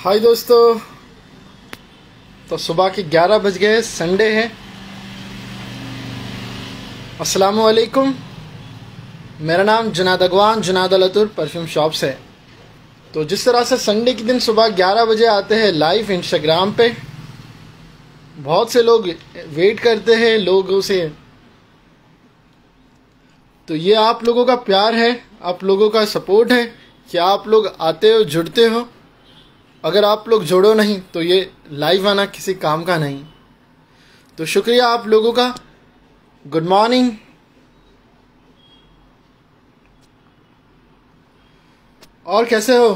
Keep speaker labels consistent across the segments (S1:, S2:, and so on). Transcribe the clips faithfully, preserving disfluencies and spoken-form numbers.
S1: हाय दोस्तों, तो सुबह के ग्यारह बज गए, संडे है। अस्सलामु अलैकुम। मेरा नाम जुनाद अगवान जुनाद अलतुर परफ्यूम शॉप से है। तो जिस तरह से संडे के दिन सुबह ग्यारह बजे आते हैं लाइव इंस्टाग्राम पे, बहुत से लोग वेट करते हैं लोगों से। तो ये आप लोगों का प्यार है, आप लोगों का सपोर्ट है कि आप लोग आते हो, जुड़ते हो। अगर आप लोग जोड़ो नहीं तो ये लाइव आना किसी काम का नहीं। तो शुक्रिया आप लोगों का। Good morning. और कैसे हो?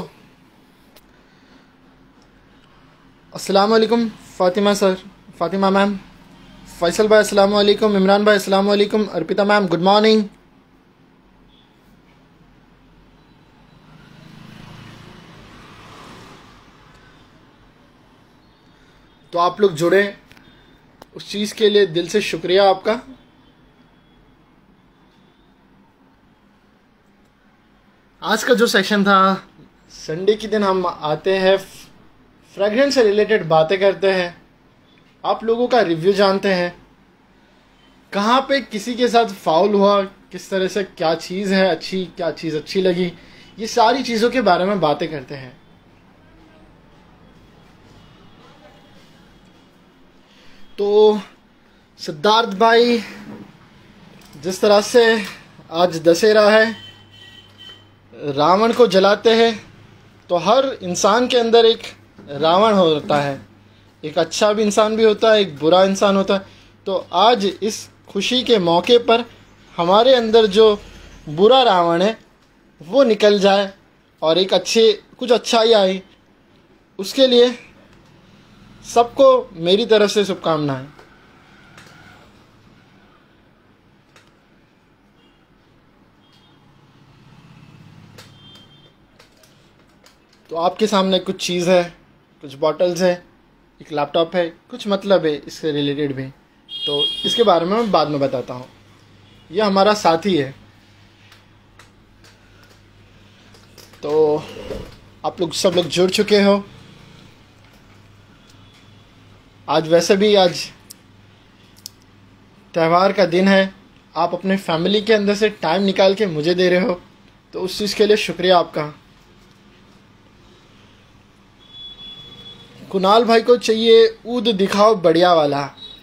S1: अस्सलाम वालेकुम फातिमा सर, फातिमा मैम, फैसल भाई अस्सलाम वालेकुम, इमरान भाई अस्सलाम वालेकुम, अर्पिता मैम गुड मॉर्निंग। तो आप लोग जुड़े, उस चीज़ के लिए दिल से शुक्रिया आपका। आज का जो सेक्शन था, संडे के दिन हम आते हैं, फ्रेगरेंस से रिलेटेड बातें करते हैं, आप लोगों का रिव्यू जानते हैं, कहाँ पे किसी के साथ फाउल हुआ, किस तरह से क्या चीज़ है अच्छी, क्या चीज़ अच्छी लगी, ये सारी चीज़ों के बारे में बातें करते हैं। तो सिद्धार्थ भाई, जिस तरह से आज दशहरा है, रावण को जलाते हैं, तो हर इंसान के अंदर एक रावण होता है, एक अच्छा भी इंसान भी होता है, एक बुरा इंसान होता है। तो आज इस खुशी के मौके पर हमारे अंदर जो बुरा रावण है वो निकल जाए और एक अच्छे कुछ अच्छाई आए, उसके लिए सबको मेरी तरफ से शुभकामनाएं। तो आपके सामने कुछ चीज़ है, कुछ बॉटल्स है, एक लैपटॉप है, कुछ मतलब है इससे रिलेटेड भी, तो इसके बारे में मैं बाद में बताता हूँ। यह हमारा साथी है। तो आप लोग सब लोग जुड़ चुके हो। आज वैसे भी आज त्यौहार का दिन है, आप अपने फैमिली के अंदर से टाइम निकाल के मुझे दे रहे हो, तो उस चीज़ के लिए शुक्रिया आपका। कुणाल भाई को चाहिए ऊद दिखाओ बढ़िया वाला।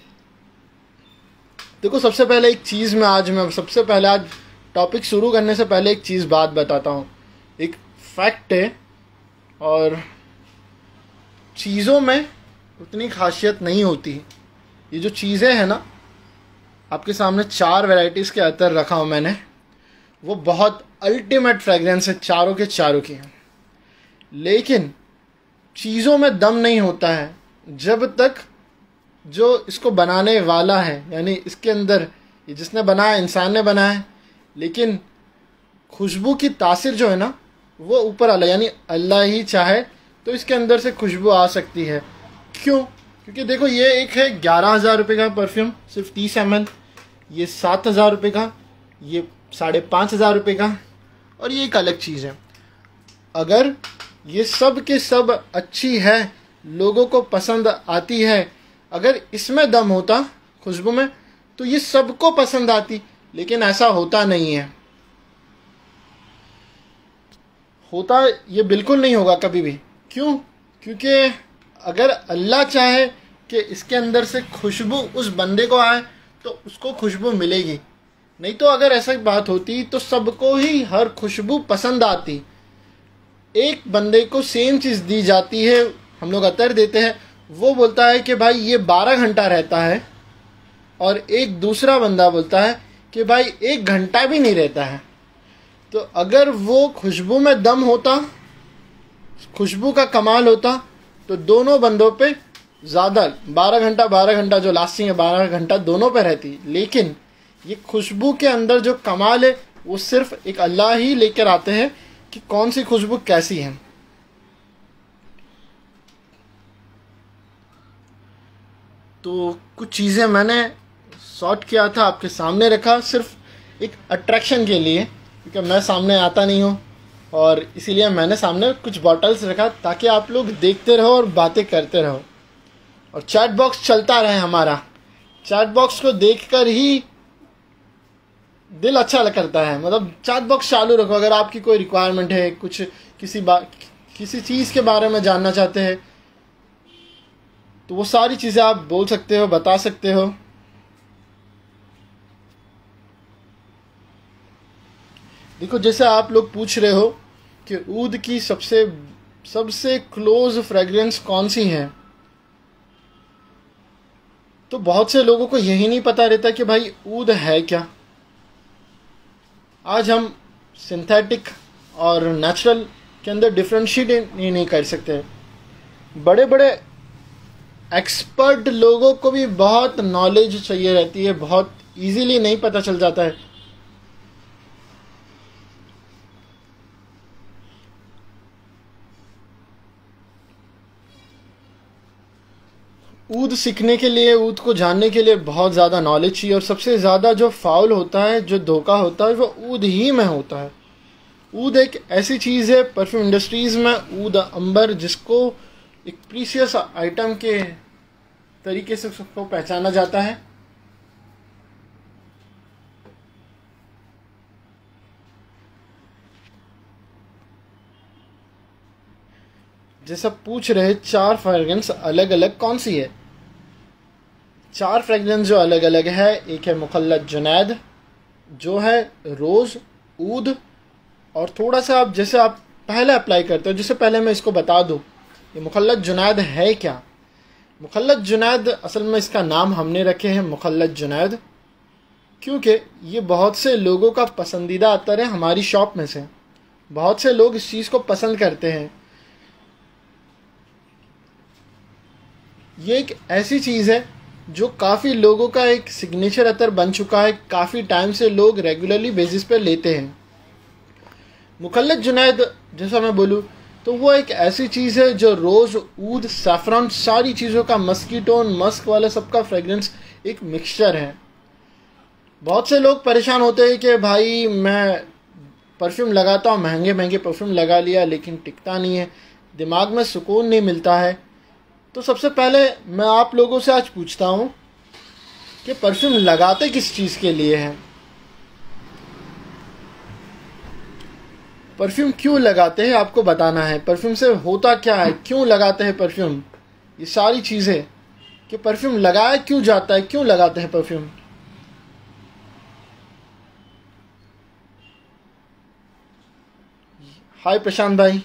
S1: देखो, सबसे पहले एक चीज़ में आज मैं सबसे पहले आज टॉपिक शुरू करने से पहले एक चीज़ बात बताता हूँ। एक फैक्ट है, और चीज़ों में उतनी खासियत नहीं होती। ये जो चीज़ें हैं ना, आपके सामने चार वैरायटीज़ के अतर रखा हूँ मैंने, वो बहुत अल्टीमेट फ्रेगरेंस है, चारों के चारों की। लेकिन चीज़ों में दम नहीं होता है जब तक जो इसको बनाने वाला है, यानी इसके अंदर ये जिसने बनाया, इंसान ने बनाया है, लेकिन खुशबू की तासीर जो है ना वो ऊपर वाला, यानी अल्लाह ही चाहे तो इसके अंदर से खुशबू आ सकती है। क्यों? क्योंकि देखो, ये एक है ग्यारह हज़ार रुपये का परफ्यूम, सिर्फ तीस एम एल, ये सात हज़ार रुपये का, ये साढ़े पाँच हज़ार रुपये का, और ये एक अलग चीज़ है। अगर ये सब के सब अच्छी है, लोगों को पसंद आती है, अगर इसमें दम होता खुशबू में, तो ये सबको पसंद आती। लेकिन ऐसा होता नहीं है, होता ये बिल्कुल नहीं होगा कभी भी। क्यों? क्योंकि अगर अल्लाह चाहे कि इसके अंदर से खुशबू उस बंदे को आए तो उसको खुशबू मिलेगी। नहीं तो अगर ऐसा बात होती तो सबको ही हर खुशबू पसंद आती। एक बंदे को सेम चीज़ दी जाती है, हम लोग अतर देते हैं, वो बोलता है कि भाई ये बारह घंटा रहता है, और एक दूसरा बंदा बोलता है कि भाई एक घंटा भी नहीं रहता है। तो अगर वो खुशबू में दम होता, खुशबू का कमाल होता, तो दोनों बंदों पे ज़्यादा बारह घंटा बारह घंटा जो लास्टिंग है बारह घंटा दोनों पे रहती। लेकिन ये खुशबू के अंदर जो कमाल है वो सिर्फ एक अल्लाह ही लेकर आते हैं कि कौन सी खुशबू कैसी है। तो कुछ चीज़ें मैंने सॉर्ट किया था, आपके सामने रखा, सिर्फ एक अट्रैक्शन के लिए, क्योंकि मैं सामने आता नहीं हूँ और इसीलिए मैंने सामने कुछ बॉटल्स रखा ताकि आप लोग देखते रहो और बातें करते रहो और चैट बॉक्स चलता रहे हमारा। चैट बॉक्स को देखकर ही दिल अच्छा करता है। मतलब चैट बॉक्स चालू रखो। अगर आपकी कोई रिक्वायरमेंट है, कुछ किसी बात किसी चीज़ के बारे में जानना चाहते हैं, तो वो सारी चीज़ें आप बोल सकते हो, बता सकते हो। देखो, जैसे आप लोग पूछ रहे हो कि ऊद की सबसे सबसे क्लोज फ्रेग्रेंस कौन सी है, तो बहुत से लोगों को यही नहीं पता रहता कि भाई ऊद है क्या। आज हम सिंथेटिक और नेचुरल के अंदर डिफ्रेंशिएट नहीं, नहीं कर सकते। बड़े बड़े एक्सपर्ट लोगों को भी बहुत नॉलेज चाहिए रहती है, बहुत इजीली नहीं पता चल जाता है। ऊद सीखने के लिए, ऊद को जानने के लिए बहुत ज़्यादा नॉलेज चाहिए। और सबसे ज़्यादा जो फाउल होता है, जो धोखा होता है, वो ऊद ही में होता है। ऊद एक ऐसी चीज़ है परफ्यूम इंडस्ट्रीज़ में, ऊद अंबर, जिसको एक प्रीशियस आइटम के तरीके से सबको पहचाना जाता है। जैसा पूछ रहे चार फ्रेग्रेंस अलग अलग कौन सी है। चार फ्रेग्रेंस जो अलग अलग है, एक है मुखल्लत जुनैद, जो है रोज़, ऊद, और थोड़ा सा आप जैसे आप पहले अप्लाई करते हो। जैसे पहले मैं इसको बता दूं, ये मुखल्लत जुनैद है क्या। मुखल्लत जुनैद, असल में इसका नाम हमने रखे हैं मुखल्लत जुनैद क्योंकि ये बहुत से लोगों का पसंदीदा अतर है हमारी शॉप में से। बहुत से लोग इस चीज़ को पसंद करते हैं। ये एक ऐसी चीज़ है जो काफ़ी लोगों का एक सिग्नेचर अतर बन चुका है। काफ़ी टाइम से लोग रेगुलरली बेसिस पे लेते हैं। मुखल्लत जुनैद, जैसा मैं बोलूँ तो वो एक ऐसी चीज़ है जो रोज़, ऊद, सैफरन, सारी चीज़ों का, मस्कीटोन, मस्क वाला सबका फ्रेगरेंस एक मिक्सचर है। बहुत से लोग परेशान होते हैं कि भाई मैं परफ्यूम लगाता हूँ, महंगे महंगे परफ्यूम लगा लिया, लेकिन टिकता नहीं है, दिमाग में सुकून नहीं मिलता है। तो सबसे पहले मैं आप लोगों से आज पूछता हूँ कि परफ्यूम लगाते किस चीज़ के लिए हैं। परफ्यूम क्यों लगाते हैं, आपको बताना है। परफ्यूम से होता क्या है, क्यों लगाते हैं परफ्यूम, ये सारी चीज़ें, कि परफ्यूम लगाया क्यों जाता है, क्यों लगाते हैं परफ्यूम। हाय प्रशांत भाई।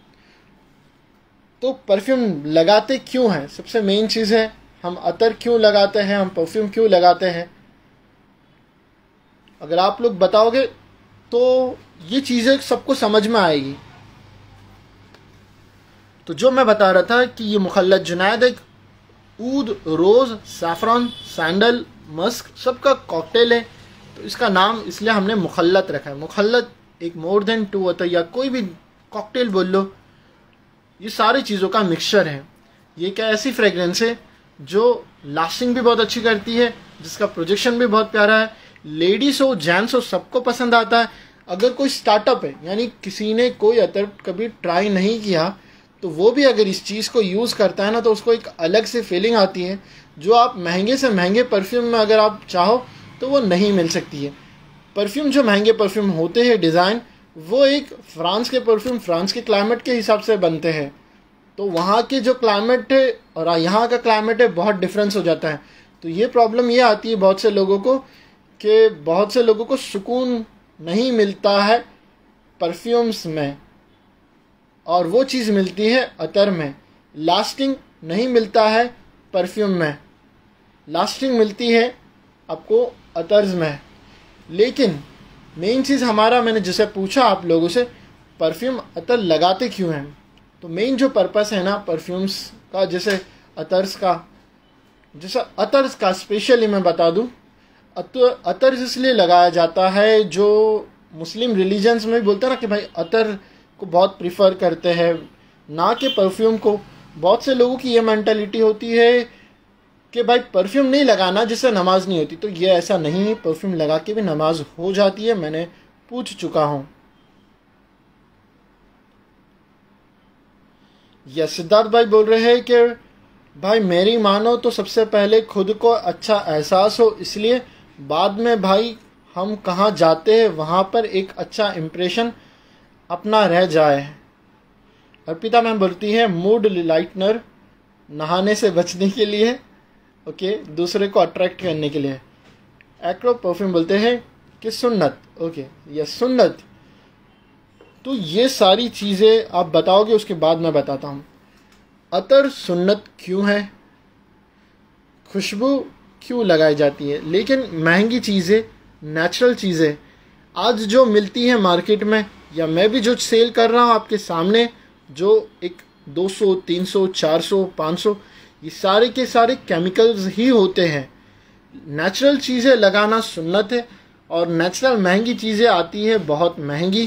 S1: तो परफ्यूम लगाते क्यों हैं, सबसे मेन चीज़ है हम अतर क्यों लगाते हैं, हम परफ्यूम क्यों लगाते हैं। अगर आप लोग बताओगे तो ये चीज़ें सबको समझ में आएगी। तो जो मैं बता रहा था कि ये मुखल्लत जुनैद एक ऊद, रोज़, सैफरन, सैंडल, मस्क सबका कॉकटेल है। तो इसका नाम इसलिए हमने मुखल्लत रखा है। मुखल्लत एक मोर देन टू होता है, या कोई भी कॉकटेल बोल लो, ये सारी चीज़ों का मिक्सचर है। ये क्या ऐसी फ्रेग्रेंस है जो लास्टिंग भी बहुत अच्छी करती है, जिसका प्रोजेक्शन भी बहुत प्यारा है, लेडीज हो जेंट्स हो सबको पसंद आता है। अगर कोई स्टार्टअप है, यानी किसी ने कोई अतर कभी ट्राई नहीं किया, तो वो भी अगर इस चीज़ को यूज़ करता है ना, तो उसको एक अलग से फीलिंग आती है जो आप महंगे से महंगे परफ्यूम में अगर आप चाहो तो वो नहीं मिल सकती है। परफ्यूम जो महंगे परफ्यूम होते हैं डिज़ाइन, वो एक फ्रांस के परफ्यूम फ्रांस के क्लाइमेट के हिसाब से बनते हैं। तो वहाँ के जो क्लाइमेट है और यहाँ का क्लाइमेट है, बहुत डिफरेंस हो जाता है। तो ये प्रॉब्लम ये आती है बहुत से लोगों को कि बहुत से लोगों को सुकून नहीं मिलता है परफ्यूम्स में, और वो चीज़ मिलती है अतर में। लास्टिंग नहीं मिलता है परफ्यूम में, लास्टिंग मिलती है आपको अतर्स में। लेकिन मेन चीज़ हमारा, मैंने जैसे पूछा आप लोगों से परफ्यूम अतर लगाते क्यों हैं, तो मेन जो पर्पस है ना परफ्यूम्स का, जैसे अतर्स का, जैसे अतर्स का स्पेशली मैं बता दूं, अतर अतर्स इसलिए लगाया जाता है, जो मुस्लिम रिलीजन्स में भी बोलते हैं ना कि भाई अतर को बहुत प्रिफर करते हैं ना कि परफ्यूम को। बहुत से लोगों की ये मेंटालिटी होती है कि भाई परफ्यूम नहीं लगाना जिससे नमाज नहीं होती। तो ये ऐसा नहीं है, परफ्यूम लगा के भी नमाज हो जाती है, मैंने पूछ चुका हूँ। या सिद्धार्थ भाई बोल रहे हैं कि भाई मेरी मानो तो सबसे पहले खुद को अच्छा एहसास हो, इसलिए बाद में भाई हम कहाँ जाते हैं वहाँ पर एक अच्छा इम्प्रेशन अपना रह जाए। अर्पिता मैम बोलती है मूड लाइटनर, नहाने से बचने के लिए, ओके, दूसरे को अट्रैक्ट करने के लिए। एक्रो परफ्यूम बोलते हैं कि सुन्नत, ओके, यह सुन्नत। तो ये सारी चीज़ें आप बताओगे, उसके बाद मैं बताता हूँ। अतर सुन्नत क्यों है, खुशबू क्यों लगाई जाती है, लेकिन महंगी चीज़ें, नेचुरल चीज़ें आज जो मिलती हैं मार्केट में, या मैं भी जो सेल कर रहा हूँ आपके सामने, जो एक दो सौ, तीन सौ, चार सौ, पाँच सौ, ये सारे के सारे केमिकल्स ही होते हैं। नेचुरल चीज़ें लगाना सुन्नत है, और नेचुरल महंगी चीज़ें आती है बहुत महंगी।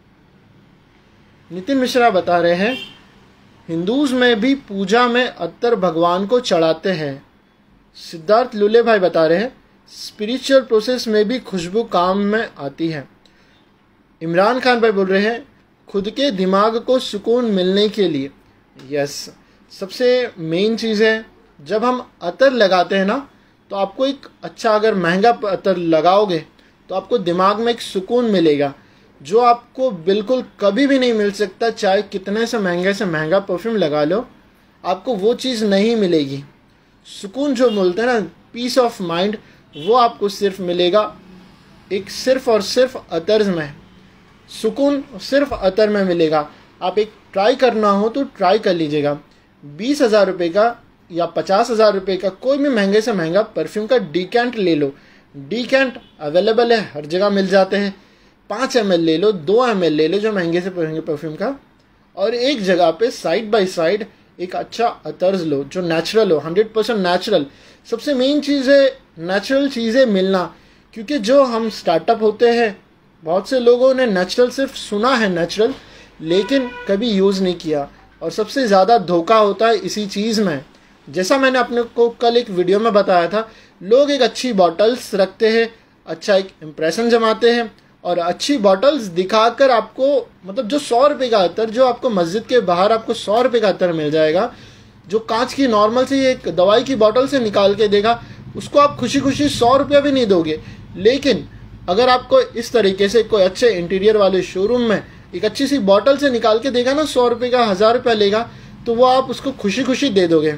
S1: नितिन मिश्रा बता रहे हैं हिंदूज में भी पूजा में अत्तर भगवान को चढ़ाते हैं। सिद्धार्थ लुले भाई बता रहे हैं स्पिरिचुअल प्रोसेस में भी खुशबू काम में आती है। इमरान खान भाई बोल रहे हैं खुद के दिमाग को सुकून मिलने के लिए। यस, सबसे मेन चीज़ है जब हम अतर लगाते हैं ना, तो आपको एक अच्छा, अगर महंगा अतर लगाओगे तो आपको दिमाग में एक सुकून मिलेगा जो आपको बिल्कुल कभी भी नहीं मिल सकता। चाहे कितने से महंगे से महंगा परफ्यूम लगा लो, आपको वो चीज़ नहीं मिलेगी। सुकून जो बोलते हैं ना, पीस ऑफ माइंड, वो आपको सिर्फ मिलेगा एक सिर्फ और सिर्फ अतर्स में। सुकून सिर्फ अतर में मिलेगा। आप एक ट्राई करना हो तो ट्राई कर लीजिएगा। बीस हज़ार रुपये का या पचास हज़ार रुपये का कोई भी महंगे से महंगा परफ्यूम का डीकेंट ले लो। डीकेंट अवेलेबल है, हर जगह मिल जाते हैं। पाँच एम एल ले लो, दो एम एल ले लो जो महंगे से महंगे परफ्यूम का, और एक जगह पे साइड बाय साइड एक अच्छा अतर्स लो जो नेचुरल हो, हंड्रेड परसेंट नेचुरल। सबसे मेन चीज़ है नेचुरल चीज़ें मिलना, क्योंकि जो हम स्टार्टअप होते हैं, बहुत से लोगों ने नेचुरल सिर्फ सुना है नेचुरल, लेकिन कभी यूज़ नहीं किया, और सबसे ज़्यादा धोखा होता है इसी चीज़ में। जैसा मैंने अपने को कल एक वीडियो में बताया था, लोग एक अच्छी बॉटल्स रखते हैं, अच्छा एक इम्प्रेशन जमाते हैं, और अच्छी बॉटल्स दिखाकर आपको, मतलब जो सौ रुपये का अतर, जो आपको मस्जिद के बाहर आपको सौ रुपये का अतर मिल जाएगा, जो कांच की नॉर्मल सी एक दवाई की बॉटल से निकाल के देगा, उसको आप खुशी खुशी सौ रुपया भी नहीं दोगे। लेकिन अगर आपको इस तरीके से कोई अच्छे इंटीरियर वाले शोरूम में एक अच्छी सी बॉटल से निकाल के देगा ना, सौ रुपये का, हज़ार रुपया लेगा, तो वो आप उसको खुशी खुशी दे दोगे।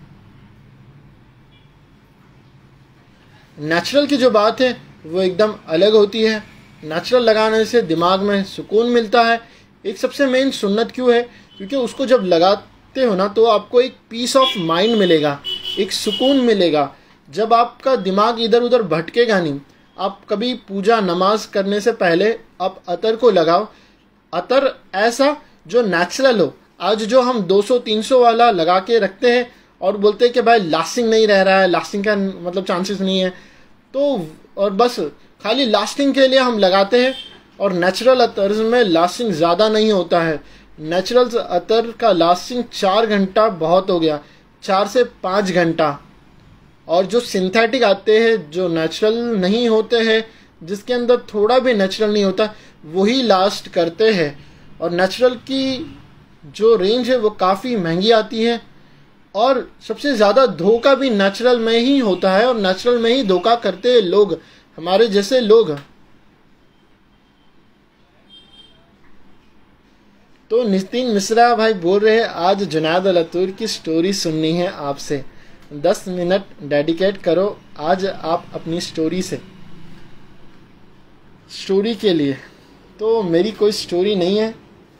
S1: नेचुरल की जो बात है वो एकदम अलग होती है। नेचुरल लगाने से दिमाग में सुकून मिलता है। एक सबसे मेन सुन्नत क्यों है, क्योंकि उसको जब लगाते हो ना तो आपको एक पीस ऑफ माइंड मिलेगा, एक सुकून मिलेगा। जब आपका दिमाग इधर उधर भटकेगा नहीं। आप कभी पूजा नमाज करने से पहले आप अतर को लगाओ, अतर ऐसा जो नेचुरल हो। आज जो हम दो सौ तीन सौ वाला लगा के रखते हैं और बोलते हैं कि भाई लास्टिंग नहीं रह रहा है, लास्टिंग का मतलब चांसेस नहीं है, तो और बस खाली लास्टिंग के लिए हम लगाते हैं। और नेचुरल अतर्स में लास्टिंग ज़्यादा नहीं होता है। नेचुरल अतर का लास्टिंग चार घंटा बहुत हो गया, चार से पाँच घंटा। और जो सिंथेटिक आते हैं, जो नेचुरल नहीं होते हैं, जिसके अंदर थोड़ा भी नेचुरल नहीं होता, वही लास्ट करते हैं। और नेचुरल की जो रेंज है वो काफ़ी महंगी आती है, और सबसे ज़्यादा धोखा भी नेचुरल में ही होता है, और नेचुरल में ही धोखा करते हैं लोग, हमारे जैसे लोग। तो नितिन मिश्रा भाई बोल रहे हैं आज जुनैद अल-अत्तूर की स्टोरी सुननी है आपसे, दस मिनट डेडिकेट करो आज आप अपनी स्टोरी से स्टोरी के लिए। तो मेरी कोई स्टोरी नहीं है।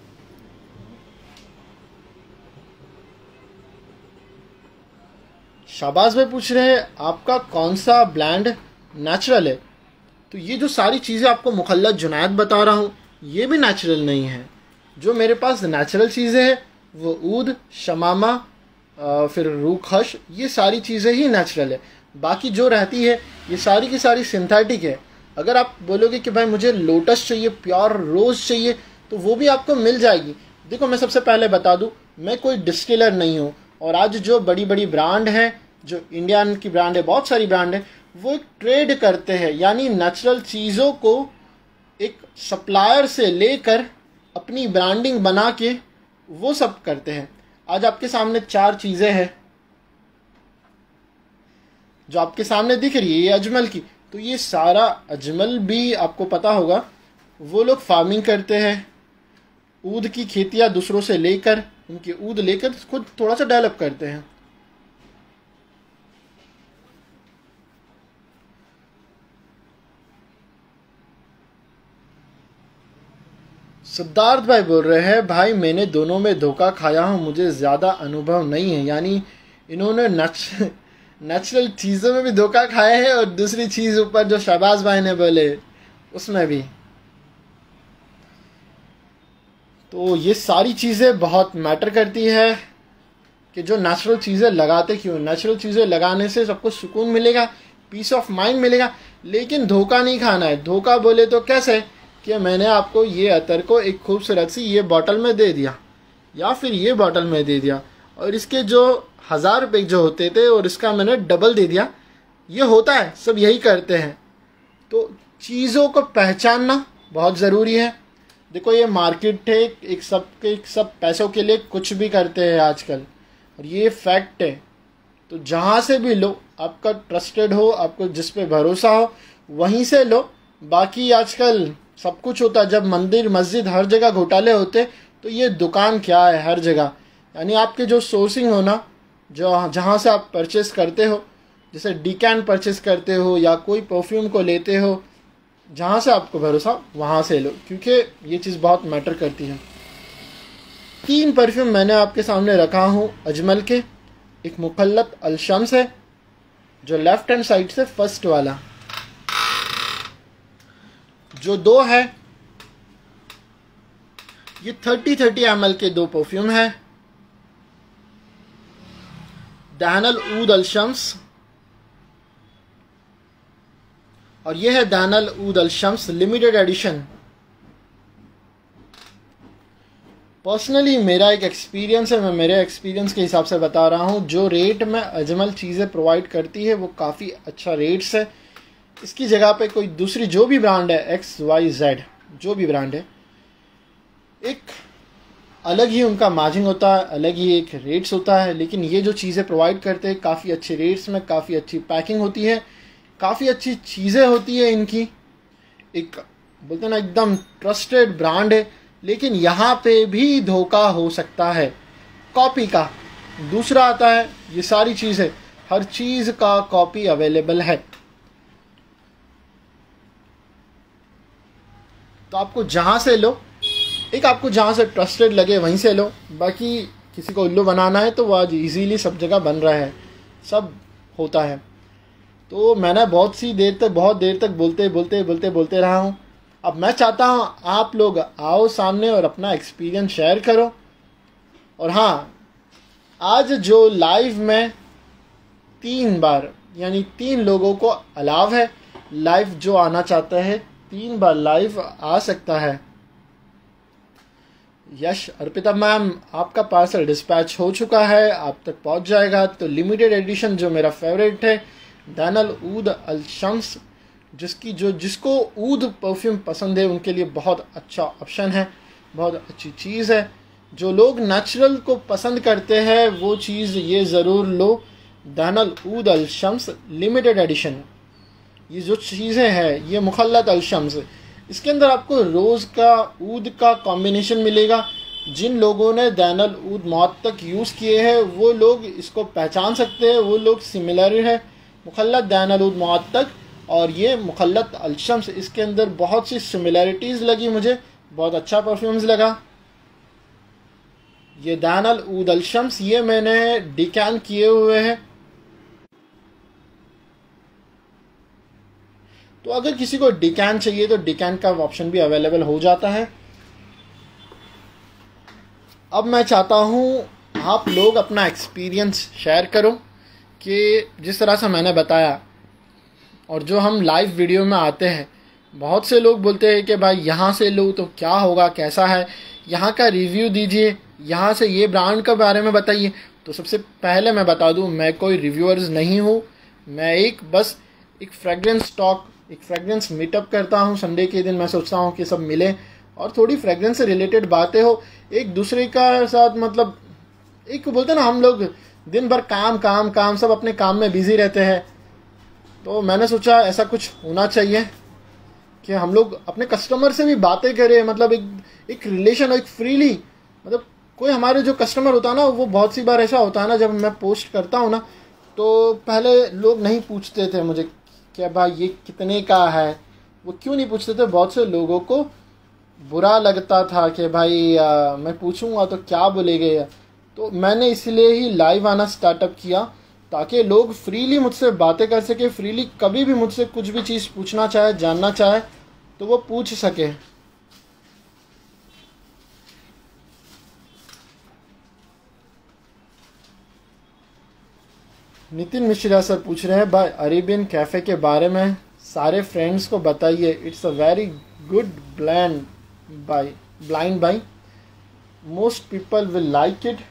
S1: शाबाश भाई पूछ रहे हैं आपका कौन सा ब्रांड नेचुरल है। तो ये जो सारी चीज़ें आपको मुखल्लद जुनैद बता रहा हूँ, ये भी नेचुरल नहीं है। जो मेरे पास नेचुरल चीज़ें हैं वो ऊद, शमामा, फिर रूखश, ये सारी चीज़ें ही नेचुरल है। बाकी जो रहती है ये सारी की सारी सिंथेटिक है। अगर आप बोलोगे कि भाई मुझे लोटस चाहिए, प्योर रोज़ चाहिए, तो वो भी आपको मिल जाएगी। देखो मैं सबसे पहले बता दूँ, मैं कोई डिस्टिलर नहीं हूँ, और आज जो बड़ी बड़ी ब्रांड हैं, जो इंडियन की ब्रांड है, बहुत सारी ब्रांड है, वो एक ट्रेड करते हैं, यानी नेचुरल चीज़ों को एक सप्लायर से लेकर अपनी ब्रांडिंग बना के वो सब करते हैं। आज आपके सामने चार चीज़ें हैं जो आपके सामने दिख रही है, ये अजमल की। तो ये सारा अजमल भी आपको पता होगा, वो लोग फार्मिंग करते हैं, ऊद की खेतियाँ दूसरों से लेकर, उनके ऊद लेकर खुद थोड़ा सा डेवलप करते हैं। सिद्धार्थ भाई बोल रहे हैं, भाई मैंने दोनों में धोखा खाया हूँ, मुझे ज़्यादा अनुभव नहीं है। यानी इन्होंने नच नेचुरल चीज़ों में भी धोखा खाया है और दूसरी चीज़ ऊपर जो शहबाज भाई ने बोले उसमें भी। तो ये सारी चीज़ें बहुत मैटर करती है कि जो नेचुरल चीज़ें लगाते क्यों। नेचुरल चीज़ें लगाने से सबको सुकून मिलेगा, पीस ऑफ माइंड मिलेगा, लेकिन धोखा नहीं खाना है। धोखा बोले तो कैसे कि मैंने आपको ये अतर को एक खूबसूरत सी ये बॉटल में दे दिया या फिर ये बॉटल में दे दिया और इसके जो हज़ार रुपये जो होते थे और इसका मैंने डबल दे दिया। ये होता है, सब यही करते हैं। तो चीज़ों को पहचानना बहुत ज़रूरी है। देखो ये मार्केट है, एक सब के एक सब पैसों के लिए कुछ भी करते हैं आजकल, और ये फैक्ट है। तो जहाँ से भी लो, आपका ट्रस्टेड हो, आपको जिस पे भरोसा हो, वहीं से लो। बाकी आजकल सब कुछ होता है, जब मंदिर मस्जिद हर जगह घोटाले होते, तो ये दुकान क्या है हर जगह। यानी आपके जो सोर्सिंग हो ना, जो जहाँ से आप परचेस करते हो, जैसे डीकैन परचेस करते हो या कोई परफ्यूम को लेते हो, जहाँ से आपको भरोसा वहाँ से लो, क्योंकि ये चीज़ बहुत मैटर करती है। तीन परफ्यूम मैंने आपके सामने रखा हूँ अजमल के। एक मुखल्लत अलशम्स है जो लेफ्ट हैंड साइड से फर्स्ट वाला, जो दो है ये थर्टी थर्टी एम एल के दो परफ्यूम है। दानल ऊद अलशम्स, और ये है दानल ऊद अलशम्स लिमिटेड एडिशन। पर्सनली मेरा एक एक्सपीरियंस है, मैं मेरे एक्सपीरियंस के हिसाब से बता रहा हूँ। जो रेट में अजमल चीज़ें प्रोवाइड करती है वो काफ़ी अच्छा रेट्स है। इसकी जगह पे कोई दूसरी जो भी ब्रांड है, एक्स वाई जेड जो भी ब्रांड है, एक अलग ही उनका मार्जिन होता है, अलग ही एक रेट्स होता है। लेकिन ये जो चीज़ें प्रोवाइड करते हैं काफ़ी अच्छे रेट्स में, काफ़ी अच्छी पैकिंग होती है, काफ़ी अच्छी चीज़ें होती है इनकी। एक बोलते हैं ना एकदम ट्रस्टेड ब्रांड है। लेकिन यहाँ पे भी धोखा हो सकता है, कॉपी का। दूसरा आता है ये सारी चीज़ें, हर चीज़ का कॉपी अवेलेबल है। तो आपको जहाँ से लो, एक आपको जहाँ से ट्रस्टेड लगे वहीं से लो। बाकी किसी को उल्लू बनाना है तो वो आज इजीली सब जगह बन रहा है, सब होता है। तो मैंने बहुत सी देर तक बहुत देर तक बोलते बोलते बोलते बोलते रहा हूँ। अब मैं चाहता हूँ आप लोग आओ सामने और अपना एक्सपीरियंस शेयर करो। और हाँ, आज जो लाइव में तीन बार यानी तीन लोगों को अलाव है, लाइव जो आना चाहता है तीन बार लाइव आ सकता है। यश अर्पिता मैम, आपका पार्सल डिस्पैच हो चुका है, आप तक पहुंच जाएगा। तो लिमिटेड एडिशन जो मेरा फेवरेट है, दानल ऊद अलशम्स, जिसकी जो जिसको ऊद परफ्यूम पसंद है उनके लिए बहुत अच्छा ऑप्शन है, बहुत अच्छी चीज़ है। जो लोग नेचुरल को पसंद करते हैं वो चीज़ ये ज़रूर लो, दानल ऊद अलशम्स लिमिटेड एडिशन। ये जो चीज़ें हैं ये मुखल्लत अलशम्स, इसके अंदर आपको रोज़ का ऊद का कॉम्बिनेशन मिलेगा। जिन लोगों ने दानल ऊद मौत तक यूज़ किए हैं वो लोग इसको पहचान सकते हैं, वो लोग सिमिलर है मुखल्लत दानल ऊद मौत तक और ये मुखल्लत अलशम्स। इसके अंदर बहुत सी सिमिलरिटीज़ लगी मुझे, बहुत अच्छा परफ्यूम्स लगा। ये दानल ऊद अलशम्स ये मैंने डिकैन किए हुए हैं। तो अगर किसी को डिकैन चाहिए तो डिकैन का ऑप्शन भी अवेलेबल हो जाता है। अब मैं चाहता हूँ आप लोग अपना एक्सपीरियंस शेयर करो कि जिस तरह से मैंने बताया, और जो हम लाइव वीडियो में आते हैं बहुत से लोग बोलते हैं कि भाई यहाँ से लो तो क्या होगा, कैसा है, यहाँ का रिव्यू दीजिए, यहाँ से ये ब्रांड के बारे में बताइए। तो सबसे पहले मैं बता दूँ, मैं कोई रिव्यूअर्स नहीं हूँ, मैं एक बस एक फ्रेगरेंस टॉक एक फ्रेगरेंस मीटअप करता हूँ। संडे के दिन मैं सोचता हूँ कि सब मिले और थोड़ी फ्रेगरेंस से रिलेटेड बातें हो, एक दूसरे का साथ मतलब एक बोलते हैं ना, हम लोग दिन भर काम काम काम, सब अपने काम में बिजी रहते हैं। तो मैंने सोचा ऐसा कुछ होना चाहिए कि हम लोग अपने कस्टमर से भी बातें करें, मतलब एक एक रिलेशन हो, एक फ्रीली। मतलब कोई हमारे जो कस्टमर होता है ना, वो बहुत सी बार ऐसा होता है ना, जब मैं पोस्ट करता हूँ ना, तो पहले लोग नहीं पूछते थे मुझे कि भाई ये कितने का है। वो क्यों नहीं पूछते थे? बहुत से लोगों को बुरा लगता था कि भाई आ, मैं पूछूंगा तो क्या बोलेंगे। तो मैंने इसलिए ही लाइव आना स्टार्टअप किया, ताकि लोग फ्रीली मुझसे बातें कर सके, फ्रीली कभी भी मुझसे कुछ भी चीज़ पूछना चाहे, जानना चाहे तो वो पूछ सके। नितिन मिश्रा सर पूछ रहे हैं, भाई अरेबियन कैफ़े के बारे में सारे फ्रेंड्स को बताइए। It's a very good blind buy blind buy, most people will like it.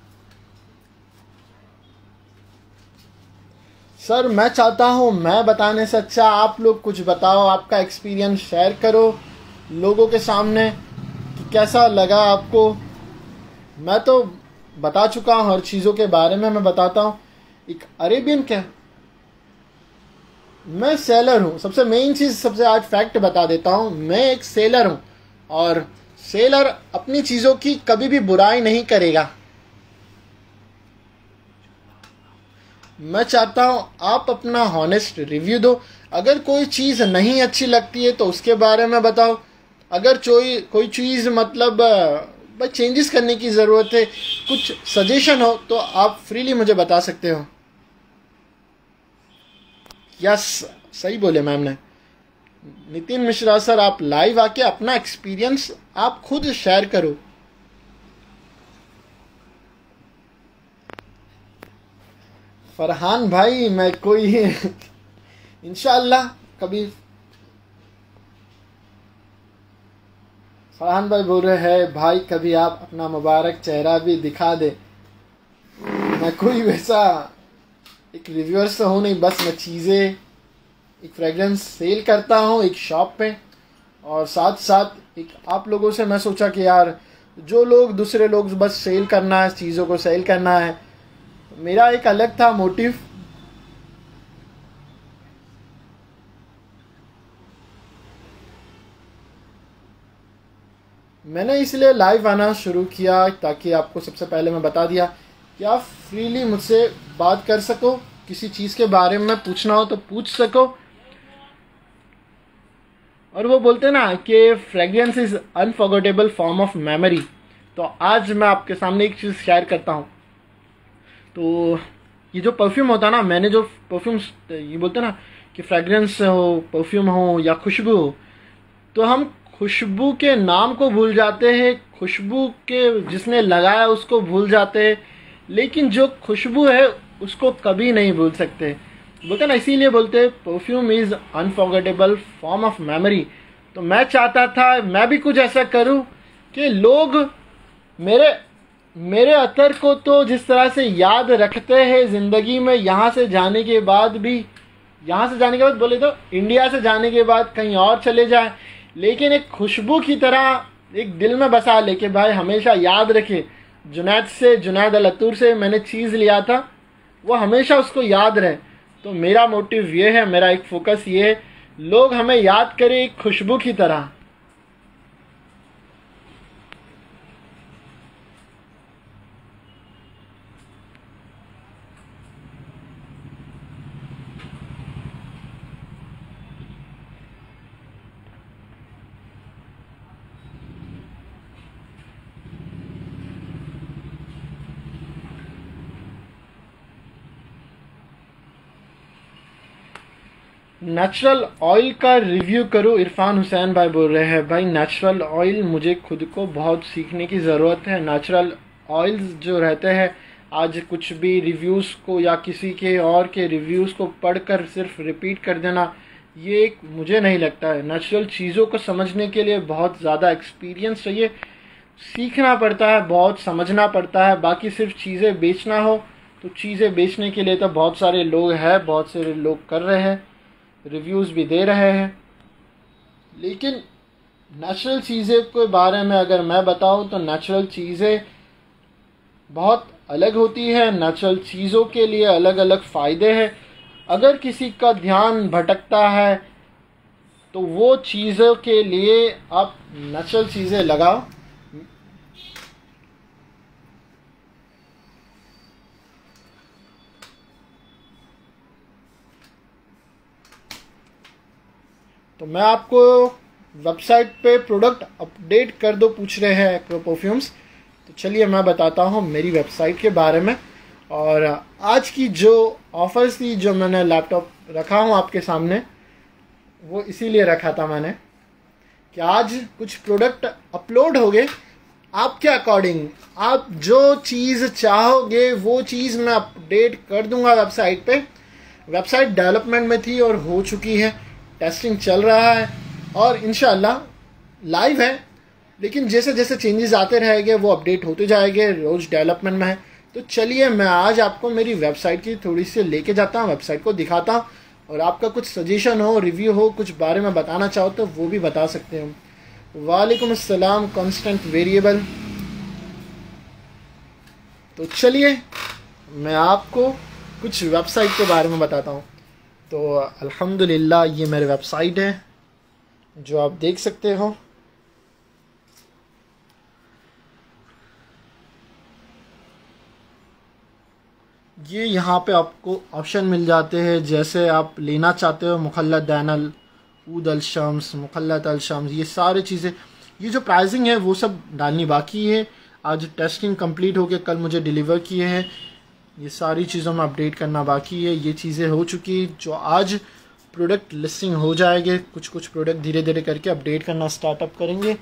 S1: Sir मैं चाहता हूँ मैं बताने से अच्छा आप लोग कुछ बताओ, आपका एक्सपीरियंस शेयर करो लोगों के सामने कि कैसा लगा आपको। मैं तो बता चुका हूँ हर चीज़ों के बारे में, मैं बताता हूँ। एक अरेबियन क्या, मैं सेलर हूँ। सबसे मेन चीज़, सबसे आज फैक्ट बता देता हूँ, मैं एक सेलर हूँ और सेलर अपनी चीज़ों की कभी भी बुराई नहीं करेगा। मैं चाहता हूँ आप अपना हॉनेस्ट रिव्यू दो। अगर कोई चीज़ नहीं अच्छी लगती है तो उसके बारे में बताओ। अगर कोई कोई चीज़ मतलब बस चेंजेस करने की ज़रूरत है, कुछ सजेशन हो तो आप फ्रीली मुझे बता सकते हो। यस, सही बोले मैम ने। नितिन मिश्रा सर आप लाइव आके अपना एक्सपीरियंस आप खुद शेयर करो। फरहान भाई मैं कोई इंशाल्लाह कभी। फरहान भाई बोल रहे हैं, भाई कभी आप अपना मुबारक चेहरा भी दिखा दे। मैं कोई वैसा एक रिव्यूअर्स तो हूँ नहीं, बस मैं चीज़ें एक फ्रेगरेंस सेल करता हूँ एक शॉप पे, और साथ साथ एक आप लोगों से मैं सोचा कि यार जो लोग दूसरे लोग बस सेल करना है, चीज़ों को सेल करना है, मेरा एक अलग था मोटिव। मैंने इसलिए लाइव आना शुरू किया ताकि आपको सबसे पहले मैं बता दिया कि आप फ्रीली मुझसे बात कर सको, किसी चीज़ के बारे में पूछना हो तो पूछ सको। और वो बोलते हैं ना कि fragrance is unforgettable form of memory. तो आज मैं आपके सामने एक चीज़ शेयर करता हूँ। तो ये जो परफ्यूम होता है ना, मैंने जो परफ्यूम, ये बोलते हैं ना कि फ्रेग्रेंस हो, परफ्यूम हो या खुशबू हो, तो हम खुशबू के नाम को भूल जाते हैं, खुशबू के जिसने लगाया उसको भूल जाते हैं, लेकिन जो खुशबू है उसको कभी नहीं भूल सकते। बोलते ना, इसीलिए बोलते हैं perfume is unforgettable form of memory. तो मैं चाहता था मैं भी कुछ ऐसा करूं कि लोग मेरे मेरे अतर को तो जिस तरह से याद रखते हैं ज़िंदगी में, यहाँ से जाने के बाद भी, यहाँ से जाने के बाद बोले तो इंडिया से जाने के बाद कहीं और चले जाए, लेकिन एक खुशबू की तरह एक दिल में बसा ले कि भाई हमेशा याद रखे, जुनैद से, जुनैद अल अतूर से मैंने चीज़ लिया था, वो हमेशा उसको याद रहे। तो मेरा मोटिव ये है, मेरा एक फोकस ये है, लोग हमें याद करें एक खुशबू की तरह। नेचुरल ऑयल का रिव्यू करो, इरफान हुसैन भाई बोल रहे हैं। भाई नेचुरल ऑयल मुझे खुद को बहुत सीखने की ज़रूरत है। नेचुरल ऑयल्स जो रहते हैं, आज कुछ भी रिव्यूज़ को या किसी के और के रिव्यूज़ को पढ़कर सिर्फ रिपीट कर देना, ये एक मुझे नहीं लगता है। नेचुरल चीज़ों को समझने के लिए बहुत ज़्यादा एक्सपीरियंस चाहिए, सीखना पड़ता है, बहुत समझना पड़ता है। बाकी सिर्फ चीज़ें बेचना हो तो चीज़ें बेचने के लिए तो बहुत सारे लोग हैं, बहुत सारे लोग कर रहे हैं, रिव्यूज़ भी दे रहे हैं। लेकिन नेचुरल चीज़ें के बारे में अगर मैं बताऊं तो नेचुरल चीज़ें बहुत अलग होती है, नेचुरल चीज़ों के लिए अलग अलग फ़ायदे हैं। अगर किसी का ध्यान भटकता है तो वो चीज़ों के लिए आप नेचुरल चीज़ें लगाओ। तो मैं आपको वेबसाइट पे प्रोडक्ट अपडेट कर दो पूछ रहे हैं एक्वा परफ्यूम्स, तो चलिए मैं बताता हूँ मेरी वेबसाइट के बारे में। और आज की जो ऑफर्स थी, जो मैंने लैपटॉप रखा हूँ आपके सामने, वो इसीलिए रखा था मैंने कि आज कुछ प्रोडक्ट अपलोड हो गए आपके अकॉर्डिंग। आप जो चीज़ चाहोगे वो चीज़ मैं अपडेट कर दूंगा वेबसाइट पे। वेबसाइट डेवलपमेंट में थी और हो चुकी है, टेस्टिंग चल रहा है और इंशाल्लाह लाइव है, लेकिन जैसे जैसे चेंजेस आते रहेंगे वो अपडेट होते जाएंगे, रोज़ डेवलपमेंट में है। तो चलिए मैं आज आपको मेरी वेबसाइट की थोड़ी सी लेके जाता हूँ, वेबसाइट को दिखाता हूँ, और आपका कुछ सजेशन हो, रिव्यू हो, कुछ बारे में बताना चाहो तो वो भी बता सकते हो। वालेकुम अस्सलाम कांस्टेंट वेरिएबल। तो चलिए मैं आपको कुछ वेबसाइट के बारे में बताता हूँ। तो अल्हम्दुलिल्लाह ये मेरी वेबसाइट है जो आप देख सकते हो। ये यहाँ पे आपको ऑप्शन मिल जाते हैं, जैसे आप लेना चाहते हो मुखल्लत दैनल, ऊद अल शम्स, मुखल्लत अल शम्स, ये सारी चीज़ें। ये जो प्राइसिंग है वो सब डालनी बाकी है। आज टेस्टिंग कंप्लीट होके कल मुझे डिलीवर किए हैं। ये सारी चीज़ों में अपडेट करना बाकी है। ये चीज़ें हो चुकी जो आज प्रोडक्ट लिस्टिंग हो जाएंगे। कुछ कुछ प्रोडक्ट धीरे धीरे करके अपडेट करना स्टार्टअप करेंगे।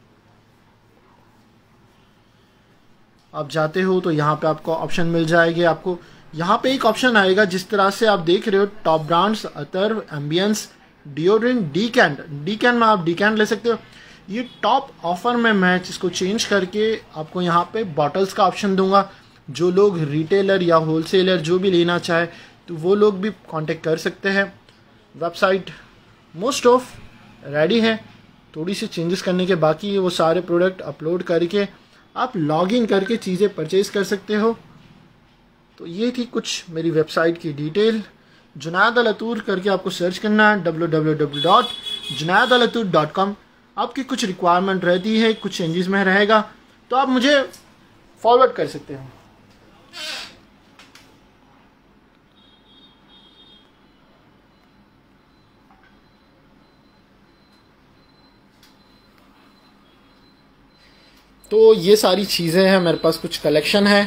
S1: आप जाते हो तो यहाँ पे आपको ऑप्शन मिल जाएगी। आपको यहाँ पे एक ऑप्शन आएगा, जिस तरह से आप देख रहे हो, टॉप ब्रांड्स, अतर, एम्बियंस, डिओड्रेंट, डीकैंड। डीकैंड में आप डीकैंड ले सकते हो। ये टॉप ऑफर में मैं इसको चेंज करके आपको यहाँ पे बॉटल्स का ऑप्शन दूंगा। जो लोग रिटेलर या होलसेलर जो भी लेना चाहे तो वो लोग भी कांटेक्ट कर सकते हैं। वेबसाइट मोस्ट ऑफ रेडी है, थोड़ी सी चेंजेस करने के बाकी है। वो सारे प्रोडक्ट अपलोड करके आप लॉग इन करके चीज़ें परचेज कर सकते हो। तो ये थी कुछ मेरी वेबसाइट की डिटेल। जुनैद अल अतूर करके आपको सर्च करना है, W W W dot Junaid अल अतूर डॉट कॉम। आपकी कुछ रिक्वायरमेंट रहती है, कुछ चेंजेस में रहेगा तो आप मुझे फॉरवर्ड कर सकते हो। तो ये सारी चीज़ें हैं, मेरे पास कुछ कलेक्शन है।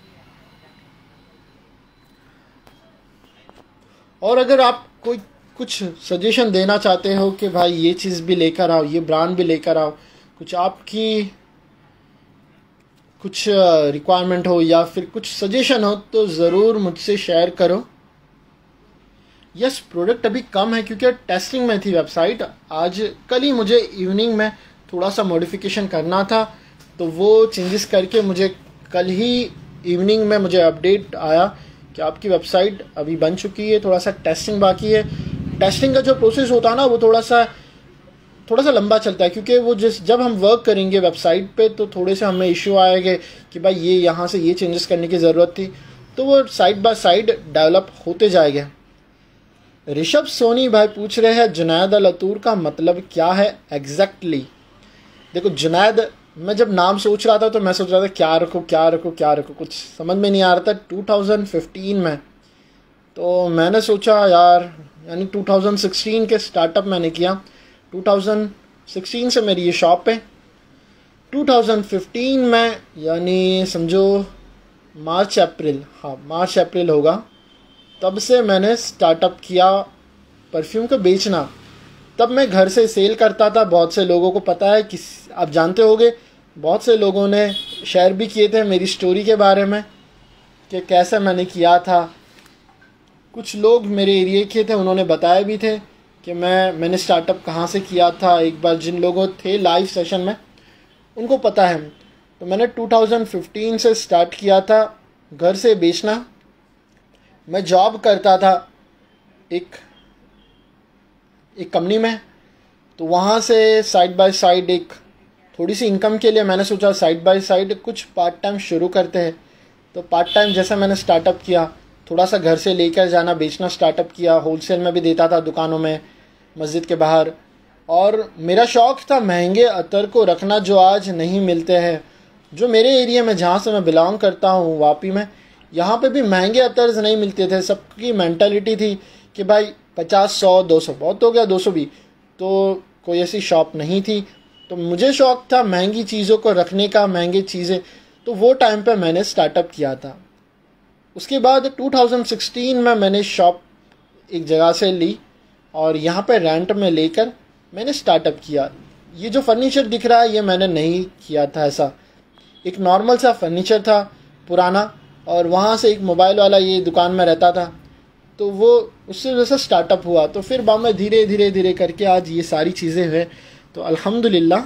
S1: और अगर आप कोई कुछ सजेशन देना चाहते हो कि भाई ये चीज़ भी लेकर आओ, ये ब्रांड भी लेकर आओ, कुछ आपकी कुछ रिक्वायरमेंट हो या फिर कुछ सजेशन हो तो ज़रूर मुझसे शेयर करो। यस, प्रोडक्ट अभी कम है क्योंकि टेस्टिंग में थी वेबसाइट। आज कल ही मुझे इवनिंग में थोड़ा सा मॉडिफिकेशन करना था, तो वो चेंजेस करके मुझे कल ही इवनिंग में मुझे अपडेट आया कि आपकी वेबसाइट अभी बन चुकी है, थोड़ा सा टेस्टिंग बाकी है। टेस्टिंग का जो प्रोसेस होता है ना, वो थोड़ा सा थोड़ा सा लंबा चलता है, क्योंकि वो जिस जब हम वर्क करेंगे वेबसाइट पे तो थोड़े से हमें इश्यू आएंगे कि भाई ये यहाँ से ये चेंजेस करने की ज़रूरत थी, तो वो साइड बाय साइड डेवलप होते जाएंगे। ऋषभ सोनी भाई पूछ रहे हैं जुनैद अल अतूर का मतलब क्या है एग्जैक्टली exactly? देखो, जुनैद, मैं जब नाम सोच रहा था तो मैं सोच रहा था क्या रखो क्या रखो क्या रखो, कुछ समझ में नहीं आ रहा था। टू थाउजेंड फिफ्टीन में तो मैंने सोचा यार, यानी टू थाउजेंड सिक्सटीन के स्टार्टअप मैंने किया। टू थाउजेंड सिक्सटीन से मेरी ये शॉप है। टू थाउजेंड फिफ्टीन में यानी समझो मार्च अप्रैल, हाँ मार्च अप्रैल होगा, तब से मैंने स्टार्टअप किया परफ्यूम को बेचना। तब मैं घर से सेल करता था। बहुत से लोगों को पता है, किस आप जानते होंगे, बहुत से लोगों ने शेयर भी किए थे मेरी स्टोरी के बारे में कि कैसे मैंने किया था। कुछ लोग मेरे एरिया के थे, उन्होंने बताया भी थे कि मैं मैंने स्टार्टअप कहाँ से किया था। एक बार जिन लोगों थे लाइव सेशन में उनको पता है। तो मैंने टू थाउजेंड फिफ्टीन से स्टार्ट किया था घर से बेचना। मैं जॉब करता था एक एक कंपनी में, तो वहाँ से साइड बाय साइड एक थोड़ी सी इनकम के लिए मैंने सोचा साइड बाय साइड कुछ पार्ट टाइम शुरू करते हैं। तो पार्ट टाइम जैसे मैंने स्टार्टअप किया, थोड़ा सा घर से लेकर जाना बेचना स्टार्टअप किया, होलसेल में भी देता था दुकानों में, मस्जिद के बाहर। और मेरा शौक़ था महंगे अतर को रखना जो आज नहीं मिलते हैं। जो मेरे एरिया में जहाँ से मैं बिलोंग करता हूँ वापी में, यहाँ पे भी महंगे अतर्स नहीं मिलते थे। सबकी मेंटालिटी थी कि भाई पचास सौ दो सौ बहुत हो गया, दो सौ भी, तो कोई ऐसी शॉप नहीं थी। तो मुझे शौक़ था महंगी चीज़ों को रखने का, महंगी चीज़ें, तो वो टाइम पे मैंने स्टार्टअप किया था। उसके बाद दो हज़ार सोलह में मैंने शॉप एक जगह से ली और यहाँ पे रेंट में लेकर मैंने स्टार्टअप किया। ये जो फर्नीचर दिख रहा है ये मैंने नहीं किया था ऐसा, एक नॉर्मल सा फर्नीचर था पुराना, और वहाँ से एक मोबाइल वाला ये दुकान में रहता था, तो वो उससे वैसा स्टार्टअप हुआ। तो फिर बाद में धीरे धीरे धीरे करके आज ये सारी चीज़ें हुए। तो अल्हम्दुलिल्लाह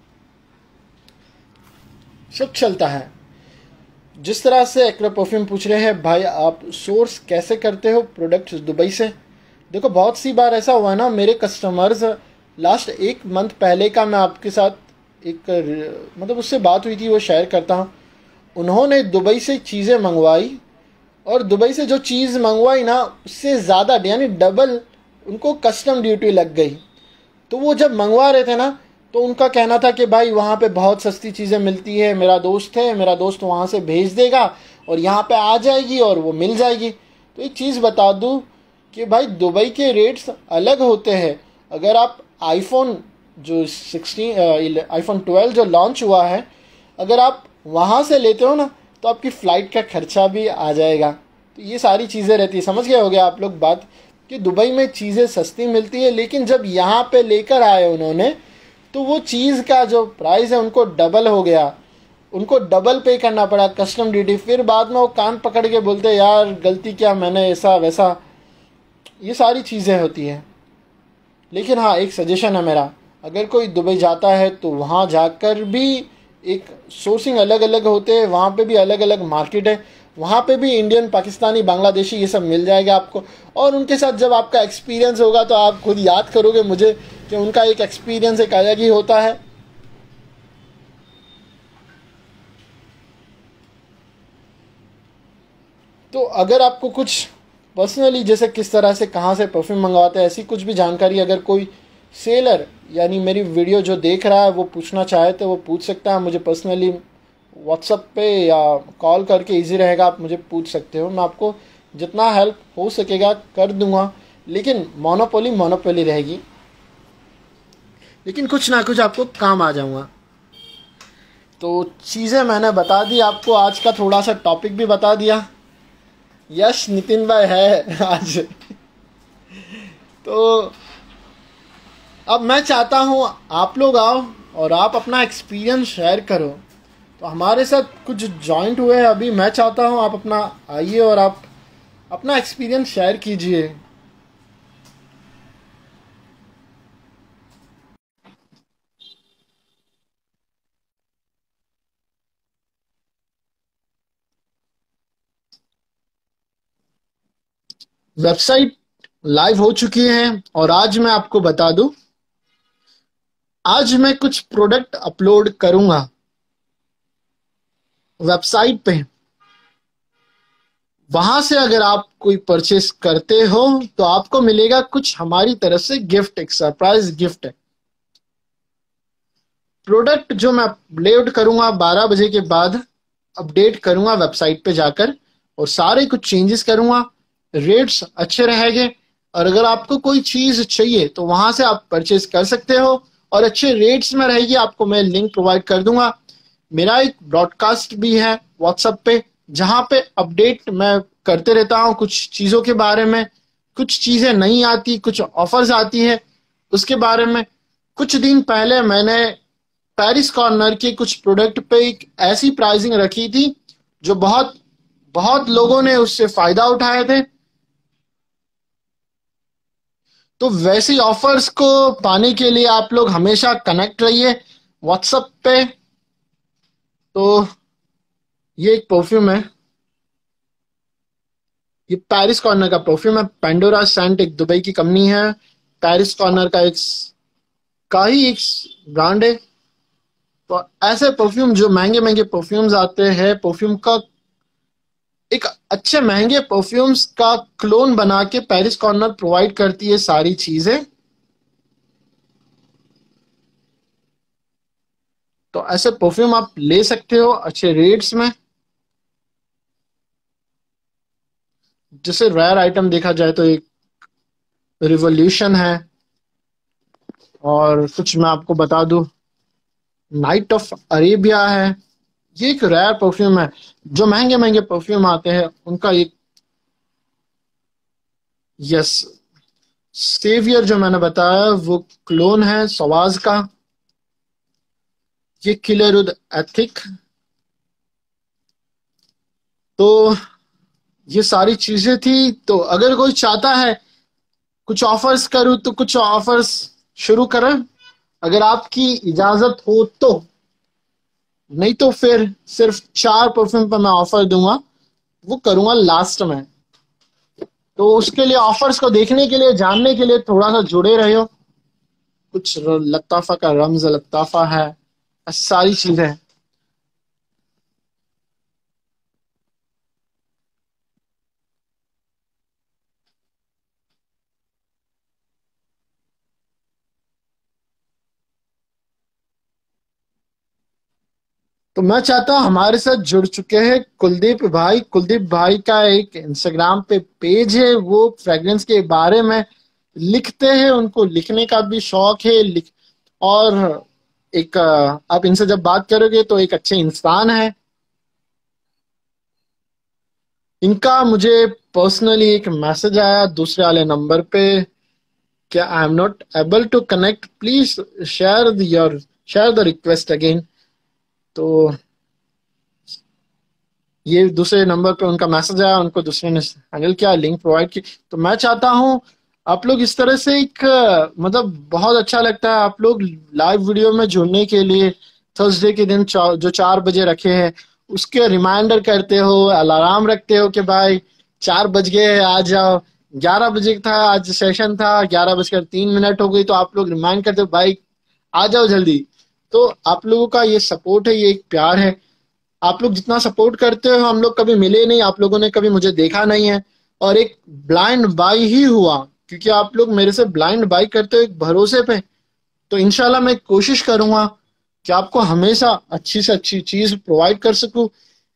S1: सब चलता है। जिस तरह से एक्रा परफ्यूम पूछ रहे हैं भाई आप सोर्स कैसे करते हो प्रोडक्ट्स दुबई से, देखो बहुत सी बार ऐसा हुआ ना, मेरे कस्टमर्स लास्ट एक मंथ पहले का मैं आपके साथ एक मतलब उससे बात हुई थी, वो शेयर करता हूँ। उन्होंने दुबई से चीज़ें मंगवाई और दुबई से जो चीज़ मंगवाई ना उससे ज़्यादा यानी डबल उनको कस्टम ड्यूटी लग गई। तो वो जब मंगवा रहे थे ना तो उनका कहना था कि भाई वहाँ पे बहुत सस्ती चीज़ें मिलती है, मेरा दोस्त है, मेरा दोस्त वहाँ से भेज देगा और यहाँ पे आ जाएगी और वो मिल जाएगी। तो एक चीज़ बता दूँ कि भाई दुबई के रेट्स अलग होते हैं। अगर आप आईफोन जो सिक्सटीन आईफोन ट्वेल्व जो लॉन्च हुआ है, अगर आप वहाँ से लेते हो ना तो आपकी फ़्लाइट का खर्चा भी आ जाएगा। तो ये सारी चीज़ें रहती है, समझ गए हो गया आप लोग बात, कि दुबई में चीज़ें सस्ती मिलती है, लेकिन जब यहाँ पे लेकर आए उन्होंने तो वो चीज़ का जो प्राइस है उनको डबल हो गया, उनको डबल पे करना पड़ा कस्टम ड्यूटी। फिर बाद में वो कान पकड़ के बोलते यार गलती क्या, मैंने ऐसा वैसा, ये सारी चीज़ें होती हैं। लेकिन हाँ एक सजेशन है मेरा, अगर कोई दुबई जाता है तो वहाँ जाकर भी एक सोर्सिंग अलग अलग होते हैं, वहाँ पे भी अलग अलग मार्केट है, वहाँ पे भी इंडियन पाकिस्तानी बांग्लादेशी ये सब मिल जाएगा आपको। और उनके साथ जब आपका एक्सपीरियंस होगा तो आप खुद याद करोगे मुझे कि उनका एक एक्सपीरियंस एक अलग ही होता है। तो अगर आपको कुछ पर्सनली जैसे किस तरह से कहाँ से परफ्यूम मंगवाते हैं ऐसी कुछ भी जानकारी अगर कोई सेलर यानी मेरी वीडियो जो देख रहा है वो पूछना चाहे तो वो पूछ सकता है मुझे पर्सनली व्हाट्सएप पे या कॉल करके, इजी रहेगा, आप मुझे पूछ सकते हो। मैं आपको जितना हेल्प हो सकेगा कर दूंगा, लेकिन मोनोपोली मोनोपोली रहेगी, लेकिन कुछ ना कुछ आपको काम आ जाऊंगा। तो चीज़ें मैंने बता दी आपको, आज का थोड़ा सा टॉपिक भी बता दिया। यश नितिन भाई है आज तो अब मैं चाहता हूँ आप लोग आओ और आप अपना एक्सपीरियंस शेयर करो। तो हमारे साथ कुछ जॉइंट हुए हैं अभी, मैं चाहता हूँ आप अपना आइए और आप अपना एक्सपीरियंस शेयर कीजिए। वेबसाइट लाइव हो चुकी है और आज मैं आपको बता दूं, आज मैं कुछ प्रोडक्ट अपलोड करूंगा वेबसाइट पे। वहां से अगर आप कोई परचेस करते हो तो आपको मिलेगा कुछ हमारी तरफ से गिफ्ट, एक सरप्राइज गिफ्ट है। प्रोडक्ट जो मैं अपलोड करूंगा बारह बजे के बाद अपडेट करूंगा वेबसाइट पे जाकर और सारे कुछ चेंजेस करूंगा, रेट्स अच्छे रहेंगे। और अगर आपको कोई चीज चाहिए तो वहां से आप परचेस कर सकते हो और अच्छे रेट्स में रहेगी। आपको मैं लिंक प्रोवाइड कर दूंगा। मेरा एक ब्रॉडकास्ट भी है व्हाट्सएप पे, जहां पे अपडेट मैं करते रहता हूँ कुछ चीजों के बारे में। कुछ चीजें नहीं आती, कुछ ऑफर्स आती है उसके बारे में। कुछ दिन पहले मैंने पेरिस कॉर्नर के कुछ प्रोडक्ट पे एक ऐसी प्राइसिंग रखी थी जो बहुत बहुत लोगों ने उससे फायदा उठाए थे। तो वैसी ऑफर्स को पाने के लिए आप लोग हमेशा कनेक्ट रहिए व्हाट्सएप पे। तो ये एक परफ्यूम है, ये पेरिस कॉर्नर का परफ्यूम है। पेंडोरा सेंट एक दुबई की कंपनी है, पेरिस कॉर्नर का एक का ही एक ब्रांड है। तो ऐसे परफ्यूम जो महंगे महंगे परफ्यूम्स आते हैं, परफ्यूम का एक अच्छे महंगे परफ्यूम्स का क्लोन बना के पेरिस कॉर्नर प्रोवाइड करती है सारी चीजें। तो ऐसे परफ्यूम आप ले सकते हो अच्छे रेट्स में। जैसे रेयर आइटम देखा जाए तो एक रिवोल्यूशन है, और कुछ मैं आपको बता दूं, नाइट ऑफ अरेबिया है। ये एक रेयर परफ्यूम है। जो महंगे महंगे परफ्यूम आते हैं उनका एक, यस, सेवियर जो मैंने बताया वो क्लोन है सवाज का। ये किलरुद एथिक। तो ये सारी चीजें थी। तो अगर कोई चाहता है कुछ ऑफर्स करूं तो कुछ ऑफर्स शुरू करें, अगर आपकी इजाजत हो तो। नहीं तो फिर सिर्फ चार परफ्यूम पर मैं ऑफर दूंगा, वो करूंगा लास्ट में। तो उसके लिए, ऑफर्स को देखने के लिए, जानने के लिए थोड़ा सा जुड़े रहो। कुछ र- लत्ताफा का रम्ज लत्ताफा है, सारी चीजें हैं। तो मैं चाहता हूँ, हमारे साथ जुड़ चुके हैं कुलदीप भाई। कुलदीप भाई का एक इंस्टाग्राम पे पेज है, वो फ्रेग्रेंस के बारे में लिखते हैं। उनको लिखने का भी शौक है। लिख और एक अ, आप इनसे जब बात करोगे तो एक अच्छे इंसान है। इनका मुझे पर्सनली एक मैसेज आया दूसरे वाले नंबर पे, क्या I am not able to connect, please share your share the request again. तो ये दूसरे नंबर पे उनका मैसेज आया, उनको दूसरे ने हैंडल किया, लिंक प्रोवाइड की। तो मैं चाहता हूँ आप लोग इस तरह से एक अ, मतलब बहुत अच्छा लगता है आप लोग लाइव वीडियो में जुड़ने के लिए। थर्सडे के दिन चा, जो चार बजे रखे हैं उसके रिमाइंडर करते हो, अलार्म रखते हो कि भाई चार बज गए आ जाओ। ग्यारह बजे था आज सेशन था, ग्यारह बजकर तीन मिनट हो गई, तो आप लोग रिमाइंड करते हो भाई आ जाओ जल्दी। तो आप लोगों का ये सपोर्ट है, ये एक प्यार है। आप लोग जितना सपोर्ट करते हो, हम लोग कभी मिले नहीं, आप लोगों ने कभी मुझे देखा नहीं है, और एक ब्लाइंड बाई ही हुआ, क्योंकि आप लोग मेरे से ब्लाइंड बाई करते हो एक भरोसे पे। तो इंशाल्लाह मैं कोशिश करूंगा कि आपको हमेशा अच्छी से अच्छी चीज प्रोवाइड कर सकूं।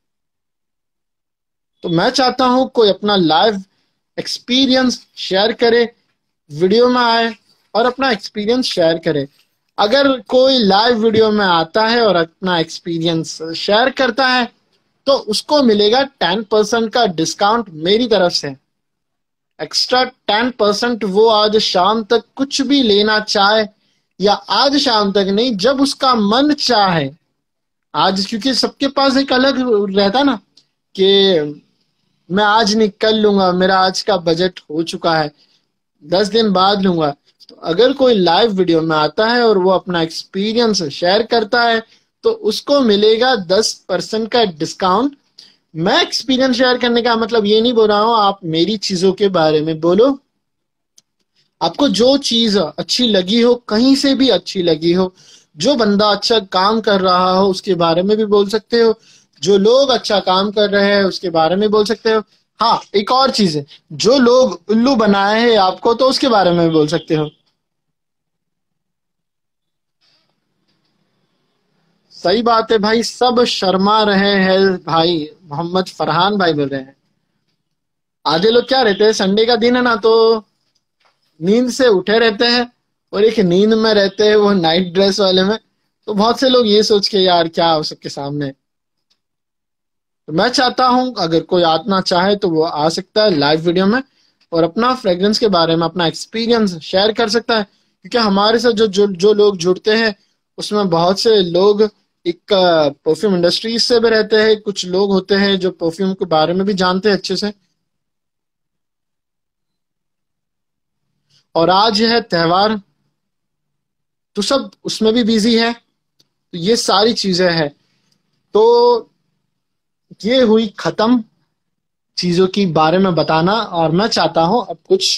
S1: तो मैं चाहता हूं कोई अपना लाइव एक्सपीरियंस शेयर करे, वीडियो में आए और अपना एक्सपीरियंस शेयर करे। अगर कोई लाइव वीडियो में आता है और अपना एक्सपीरियंस शेयर करता है तो उसको मिलेगा टेन परसेंट का डिस्काउंट मेरी तरफ से। एक्स्ट्रा टेन परसेंट वो आज शाम तक कुछ भी लेना चाहे, या आज शाम तक नहीं, जब उसका मन चाहे। आज क्योंकि सबके पास एक अलग रहता ना कि मैं आज नहीं कल लूंगा, मेरा आज का बजट हो चुका है, दस दिन बाद लूंगा। तो अगर कोई लाइव वीडियो में आता है और वो अपना एक्सपीरियंस शेयर करता है तो उसको मिलेगा दस परसेंट का डिस्काउंट। मैं एक्सपीरियंस शेयर करने का मतलब ये नहीं बोल रहा हूं आप मेरी चीजों के बारे में बोलो। आपको जो चीज अच्छी लगी हो, कहीं से भी अच्छी लगी हो, जो बंदा अच्छा काम कर रहा हो उसके बारे में भी बोल सकते हो, जो लोग अच्छा काम कर रहे हैं उसके बारे में बोल सकते हो। हाँ, एक और चीज है, जो लोग उल्लू बनाए हैं आपको तो उसके बारे में भी बोल सकते हो। सही बात है भाई, सब शर्मा रहे हैं भाई। मोहम्मद फरहान भाई बोल रहे हैं। आधे लोग क्या रहते हैं, संडे का दिन है ना तो नींद से उठे रहते हैं, और एक नींद में रहते हैं वो नाइट ड्रेस वाले में। तो बहुत से लोग ये सोच के यार क्या हो सबके सामने। तो मैं चाहता हूं अगर कोई आना चाहे तो वो आ सकता है लाइव वीडियो में और अपना फ्रेग्रेंस के बारे में अपना एक्सपीरियंस शेयर कर सकता है। क्योंकि हमारे साथ जो जो जो लोग जुड़ते हैं उसमें बहुत से लोग एक परफ्यूम इंडस्ट्री से भी रहते हैं, कुछ लोग होते हैं जो परफ्यूम के बारे में भी जानते हैं अच्छे से। और आज है त्योहार, तो सब उसमें भी बिजी है। तो ये सारी चीजें हैं। तो ये हुई खत्म चीजों की बारे में बताना, और मैं चाहता हूं अब कुछ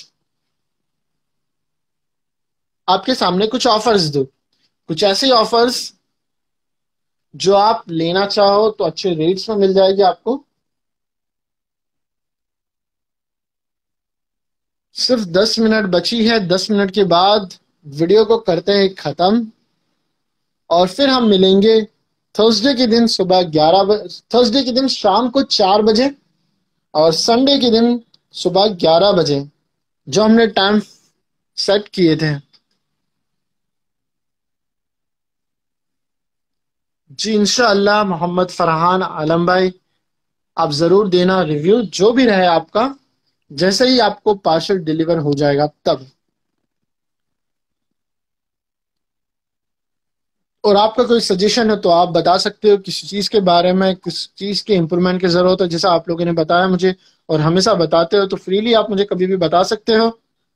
S1: आपके सामने कुछ ऑफर्स दो। कुछ ऐसे ऑफर्स जो आप लेना चाहो तो अच्छे रेट्स में मिल जाएगी आपको। सिर्फ दस मिनट बची है, दस मिनट के बाद वीडियो को करते हैं ख़त्म और फिर हम मिलेंगे थर्सडे के दिन सुबह ग्यारह बजे, थर्सडे के दिन शाम को चार बजे और संडे के दिन सुबह ग्यारह बजे जो हमने टाइम सेट किए थे। जी इंशाअल्लाह मोहम्मद फरहान आलम भाई, आप ज़रूर देना रिव्यू जो भी रहे आपका, जैसे ही आपको पार्सल डिलीवर हो जाएगा तब। और आपका कोई सजेशन है तो आप बता सकते हो किसी चीज़ के बारे में, किस चीज़ के इम्प्रूवमेंट की ज़रूरत है, जैसा आप लोगों ने बताया मुझे और हमेशा बताते हो, तो फ्रीली आप मुझे कभी भी बता सकते हो।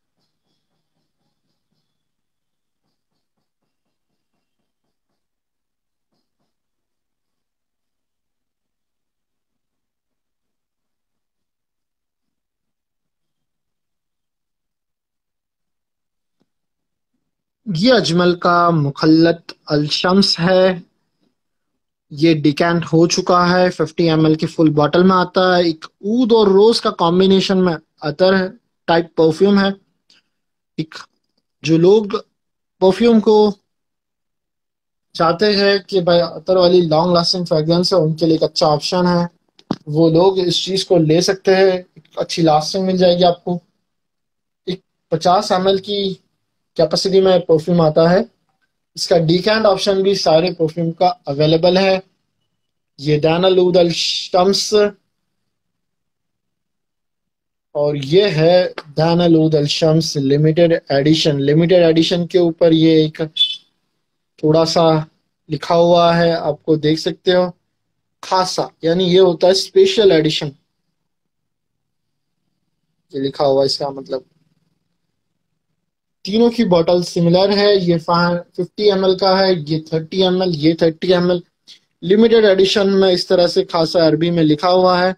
S1: ये अजमल का मुखल्लत अलशम्स है। ये डिकैंट हो चुका है, फिफ्टी एम एल की फुल बॉटल में आता है। एक ऊद और रोज का कॉम्बिनेशन में अतर टाइप परफ्यूम है। एक जो लोग परफ्यूम को चाहते हैं कि भाई अतर वाली लॉन्ग लास्टिंग फ्रेग्रेंस है, उनके लिए एक अच्छा ऑप्शन है। वो लोग इस चीज को ले सकते हैं, एक अच्छी लास्टिंग मिल जाएगी आपको। एक पचास एम एल की कैपेसिटी में परफ्यूम आता है। इसका डिकैंट ऑप्शन भी सारे परफ्यूम का अवेलेबल है। ये डैनल ऊद अल शम्स और ये है डैनल ऊद अल शम्स लिमिटेड एडिशन। लिमिटेड एडिशन के ऊपर ये एक थोड़ा सा लिखा हुआ है, आपको देख सकते हो, खासा, यानी ये होता है स्पेशल एडिशन। ये लिखा हुआ है, इसका मतलब तीनों की बॉटल सिमिलर है। ये फिफ्टी एम एल का है, ये थर्टी एम एल, ये thirty M L. Limited edition में इस तरह से खासा अरबी में लिखा हुआ है।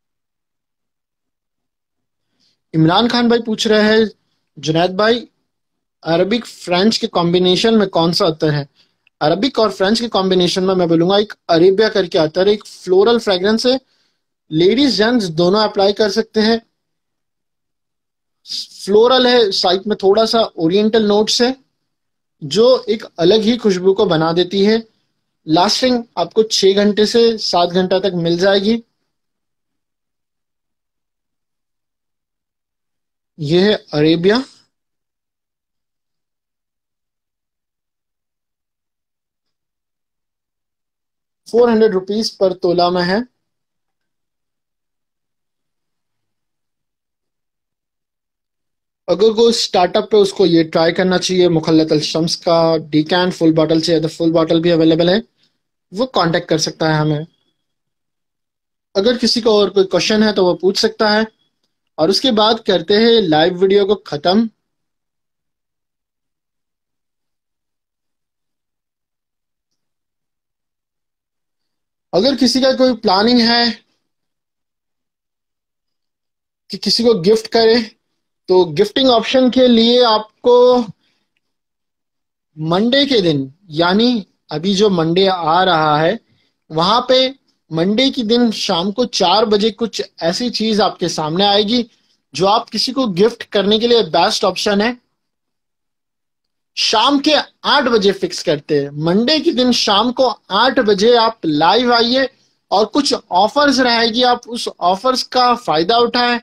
S1: इमरान खान भाई पूछ रहे हैं, जुनैद भाई अरबिक फ्रेंच के कॉम्बिनेशन में कौन सा अतर है? अरबिक और फ्रेंच के कॉम्बिनेशन में मैं बोलूंगा एक अरेबिया करके अतर है, एक फ्लोरल फ्रेग्रेंस है। लेडीज जेंट्स दोनों अप्लाई कर सकते हैं। फ्लोरल है, साइड में थोड़ा सा ओरिएंटल नोट्स है जो एक अलग ही खुशबू को बना देती है। लास्टिंग आपको छह घंटे से सात घंटा तक मिल जाएगी। यह है Arabia. Four hundred rupees per तोला में है। अगर कोई स्टार्टअप पे उसको ये ट्राई करना चाहिए, मुखल्लत अल शम्स का डिकैंट फुल बॉटल चाहिए तो फुल बॉटल भी अवेलेबल है, वो कांटेक्ट कर सकता है हमें। अगर किसी को और कोई क्वेश्चन है तो वो पूछ सकता है और उसके बाद करते हैं लाइव वीडियो को खत्म। अगर किसी का कोई प्लानिंग है कि किसी को गिफ्ट करे तो गिफ्टिंग ऑप्शन के लिए आपको मंडे के दिन, यानी अभी जो मंडे आ रहा है, वहां पे मंडे के दिन शाम को चार बजे कुछ ऐसी चीज आपके सामने आएगी जो आप किसी को गिफ्ट करने के लिए बेस्ट ऑप्शन है। शाम के आठ बजे फिक्स करते हैं, मंडे के दिन शाम को आठ बजे आप लाइव आइए और कुछ ऑफर्स रहेगी, आप उस ऑफर्स का फायदा उठाएं।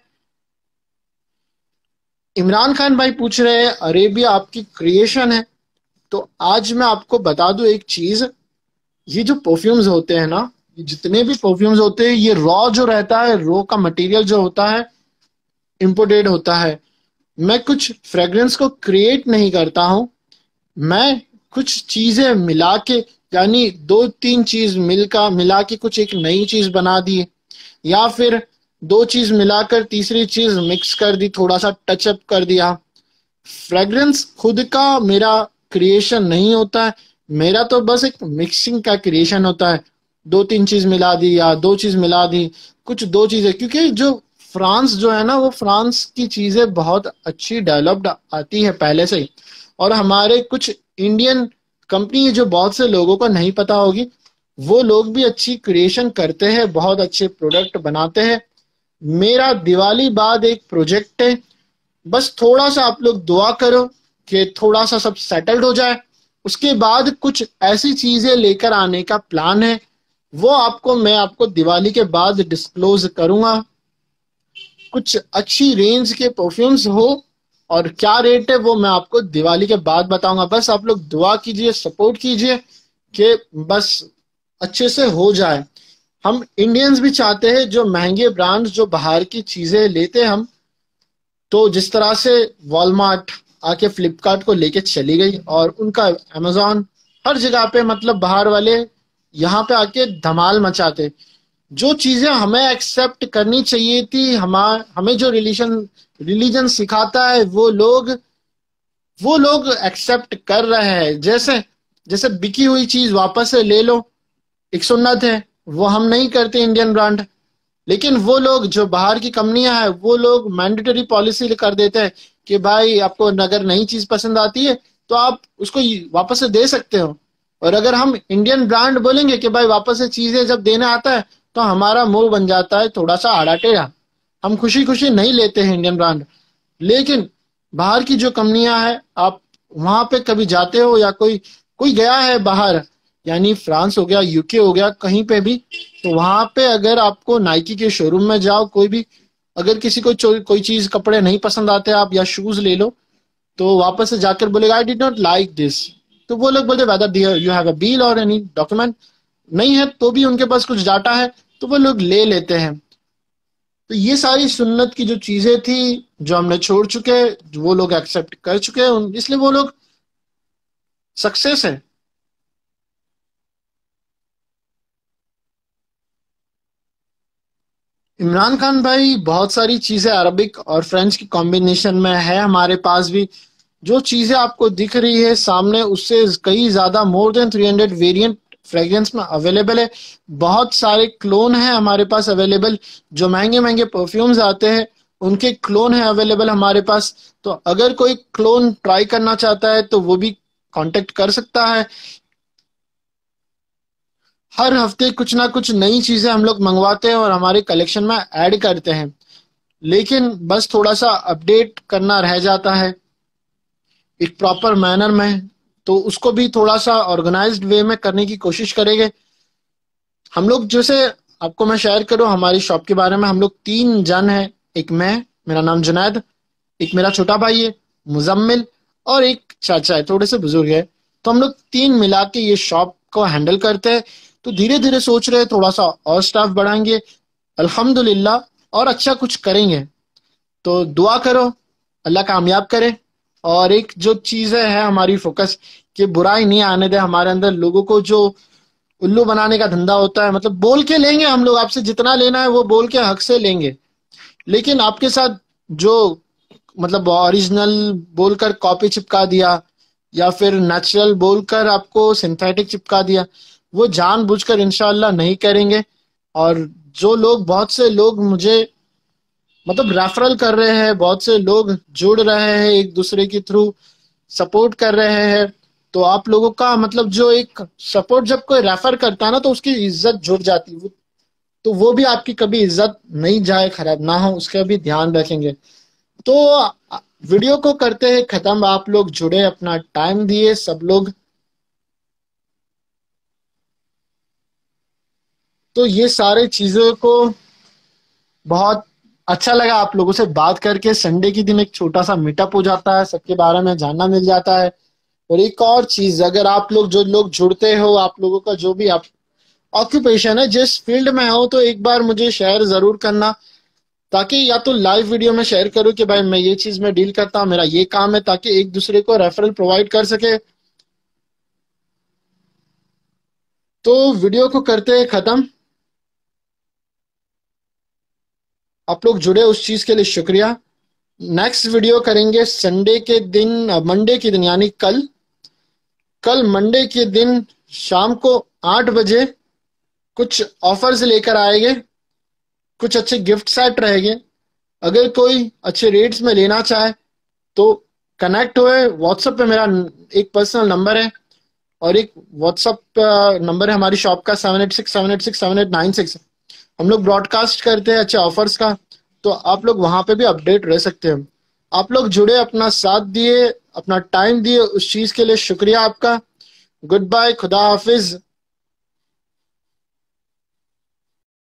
S1: इमरान खान भाई पूछ रहे हैं अरेबिया आपकी क्रिएशन है, तो आज मैं आपको बता दूं एक चीज। ये जो परफ्यूम्स होते हैं ना, ये जितने भी परफ्यूम्स होते हैं, ये रॉ जो रहता है, रॉ का मटेरियल जो होता है इम्पोर्टेड होता है। मैं कुछ फ्रेग्रेंस को क्रिएट नहीं करता हूं, मैं कुछ चीजें मिला के, यानी दो तीन चीज मिलकर मिला के कुछ एक नई चीज बना दी, या फिर दो चीज मिलाकर तीसरी चीज मिक्स कर दी, थोड़ा सा टचअप कर दिया। फ्रेग्रेंस खुद का मेरा क्रिएशन नहीं होता है, मेरा तो बस एक मिक्सिंग का क्रिएशन होता है। दो तीन चीज मिला दी या दो चीज मिला दी, कुछ दो चीजें, क्योंकि जो फ्रांस जो है ना, वो फ्रांस की चीजें बहुत अच्छी डेवलप्ड आती है पहले से ही। और हमारे कुछ इंडियन कंपनी जो बहुत से लोगों को नहीं पता होगी, वो लोग भी अच्छी क्रिएशन करते हैं, बहुत अच्छे प्रोडक्ट बनाते हैं। मेरा दिवाली बाद एक प्रोजेक्ट है, बस थोड़ा सा आप लोग दुआ करो कि थोड़ा सा सब सेटल्ड हो जाए। उसके बाद कुछ ऐसी चीजें लेकर आने का प्लान है, वो आपको मैं आपको दिवाली के बाद डिस्क्लोज करूंगा। कुछ अच्छी रेंज के परफ्यूम्स हो और क्या रेट है वो मैं आपको दिवाली के बाद बताऊंगा। बस आप लोग दुआ कीजिए, सपोर्ट कीजिए कि बस अच्छे से हो जाए। हम इंडियंस भी चाहते हैं जो महंगे ब्रांड्स जो बाहर की चीजें लेते हैं हम, तो जिस तरह से वॉलमार्ट आके फ्लिपकार्ट को लेके चली गई और उनका अमेजोन हर जगह पे, मतलब बाहर वाले यहाँ पे आके धमाल मचाते। जो चीजें हमें एक्सेप्ट करनी चाहिए थी, हमार हमें जो रिलीजन रिलीजन सिखाता है वो लोग वो लोग एक्सेप्ट कर रहे हैं। जैसे जैसे बिकी हुई चीज वापस से ले लो, एक सुन्नत है, वो हम नहीं करते इंडियन ब्रांड। लेकिन वो लोग जो बाहर की कंपनियां हैं वो लोग मैंडेटरी पॉलिसी कर देते हैं कि भाई आपको अगर नई चीज पसंद आती है तो आप उसको वापस से दे सकते हो। और अगर हम इंडियन ब्रांड बोलेंगे कि भाई वापस से चीजें जब देने आता है तो हमारा मुंह बन जाता है थोड़ा सा आड़ा टेढ़ा, हम खुशी खुशी नहीं लेते हैं इंडियन ब्रांड। लेकिन बाहर की जो कंपनियां हैं, आप वहां पे कभी जाते हो या कोई कोई गया है बाहर, यानी फ्रांस हो गया, यूके हो गया, कहीं पे भी, तो वहां पे अगर आपको नाइकी के शोरूम में जाओ, कोई भी अगर किसी को कोई चीज कपड़े नहीं पसंद आते आप या शूज ले लो, तो वापस से जाकर बोलेगा I did not like this. तो वो लोग बोलते whether you have a bill or any document, नहीं है तो भी उनके पास कुछ डाटा है तो वो लोग ले लेते हैं। तो ये सारी सुन्नत की जो चीजें थी जो हमने छोड़ चुके, जो वो लोग एक्सेप्ट कर चुके हैं, इसलिए वो लोग सक्सेस है। इमरान खान भाई, बहुत सारी चीजें अरबिक और फ्रेंच की कॉम्बिनेशन में है हमारे पास भी। जो चीजें आपको दिख रही है सामने उससे कई ज्यादा, more than three hundred variant fragrance में अवेलेबल है। बहुत सारे क्लोन हैं हमारे पास अवेलेबल, जो महंगे महंगे परफ्यूम्स आते हैं उनके क्लोन है अवेलेबल हमारे पास। तो अगर कोई क्लोन ट्राई करना चाहता है तो वो भी कांटेक्ट कर सकता है। हर हफ्ते कुछ ना कुछ नई चीजें हम लोग मंगवाते हैं और हमारे कलेक्शन में ऐड करते हैं, लेकिन बस थोड़ा सा अपडेट करना रह जाता है एक प्रॉपर मैनर में। तो उसको भी थोड़ा सा ऑर्गेनाइज्ड वे में करने की कोशिश करेंगे हम लोग। जैसे आपको मैं शेयर करूं हमारी शॉप के बारे में, हम लोग तीन जन हैं, एक मैं, मेरा नाम जुनैद, एक मेरा छोटा भाई है मुजम्मिल, और एक चाचा है थोड़े से बुजुर्ग है। तो हम लोग तीन मिला के ये शॉप को हैंडल करते हैं। तो धीरे धीरे सोच रहे हैं थोड़ा सा और स्टाफ बढ़ाएंगे अल्हम्दुलिल्लाह, और अच्छा कुछ करेंगे। तो दुआ करो अल्लाह कामयाब करे। और एक जो चीजें है हमारी फोकस, कि बुराई नहीं आने दे हमारे अंदर। लोगों को जो उल्लू बनाने का धंधा होता है, मतलब बोल के लेंगे हम लोग, आपसे जितना लेना है वो बोल के हक से लेंगे, लेकिन आपके साथ जो मतलब ओरिजिनल बोलकर कॉपी चिपका दिया या फिर नेचुरल बोलकर आपको सिंथेटिक चिपका दिया, वो जानबूझकर इंशाल्लाह नहीं करेंगे। और जो लोग, बहुत से लोग मुझे मतलब रेफरल कर रहे हैं, बहुत से लोग जुड़ रहे हैं एक दूसरे के थ्रू, सपोर्ट कर रहे हैं। तो आप लोगों का मतलब जो एक सपोर्ट, जब कोई रेफर करता है ना तो उसकी इज्जत जुड़ जाती है, तो वो भी आपकी कभी इज्जत नहीं जाए, खराब ना हो, उसका भी ध्यान रखेंगे। तो वीडियो को करते हैं खत्म। आप लोग जुड़े, अपना टाइम दिए सब लोग। तो ये सारे चीजों को बहुत अच्छा लगा आप लोगों से बात करके। संडे के दिन एक छोटा सा मीटअप हो जाता है, सबके बारे में जानना मिल जाता है। और एक और चीज, अगर आप लोग जो लोग जुड़ते हो, आप लोगों का जो भी आप ऑक्यूपेशन है, जिस फील्ड में हो, तो एक बार मुझे शेयर जरूर करना, ताकि या तो लाइव वीडियो में शेयर करूं कि भाई मैं ये चीज में डील करता हूं, मेरा ये काम है, ताकि एक दूसरे को रेफरल प्रोवाइड कर सके। तो वीडियो को करते हैं खत्म। आप लोग जुड़े उस चीज के लिए शुक्रिया। नेक्स्ट वीडियो करेंगे संडे के दिन, मंडे के दिन, यानी कल कल मंडे के दिन शाम को आठ बजे कुछ ऑफर्स लेकर आएंगे, कुछ अच्छे गिफ्ट सेट रहेंगे। अगर कोई अच्छे रेट्स में लेना चाहे तो कनेक्ट हुए। व्हाट्सएप पे मेरा एक पर्सनल नंबर है और एक व्हाट्सएप नंबर है हमारी शॉप का, seven eight six seven eight six seven eight nine six. हम लोग ब्रॉडकास्ट करते हैं अच्छे ऑफर्स का, तो आप लोग वहां पे भी अपडेट रह सकते हैं। आप लोग जुड़े, अपना साथ दिए, अपना टाइम दिए, उस चीज के लिए शुक्रिया आपका। गुड बाय, खुदा हाफिज।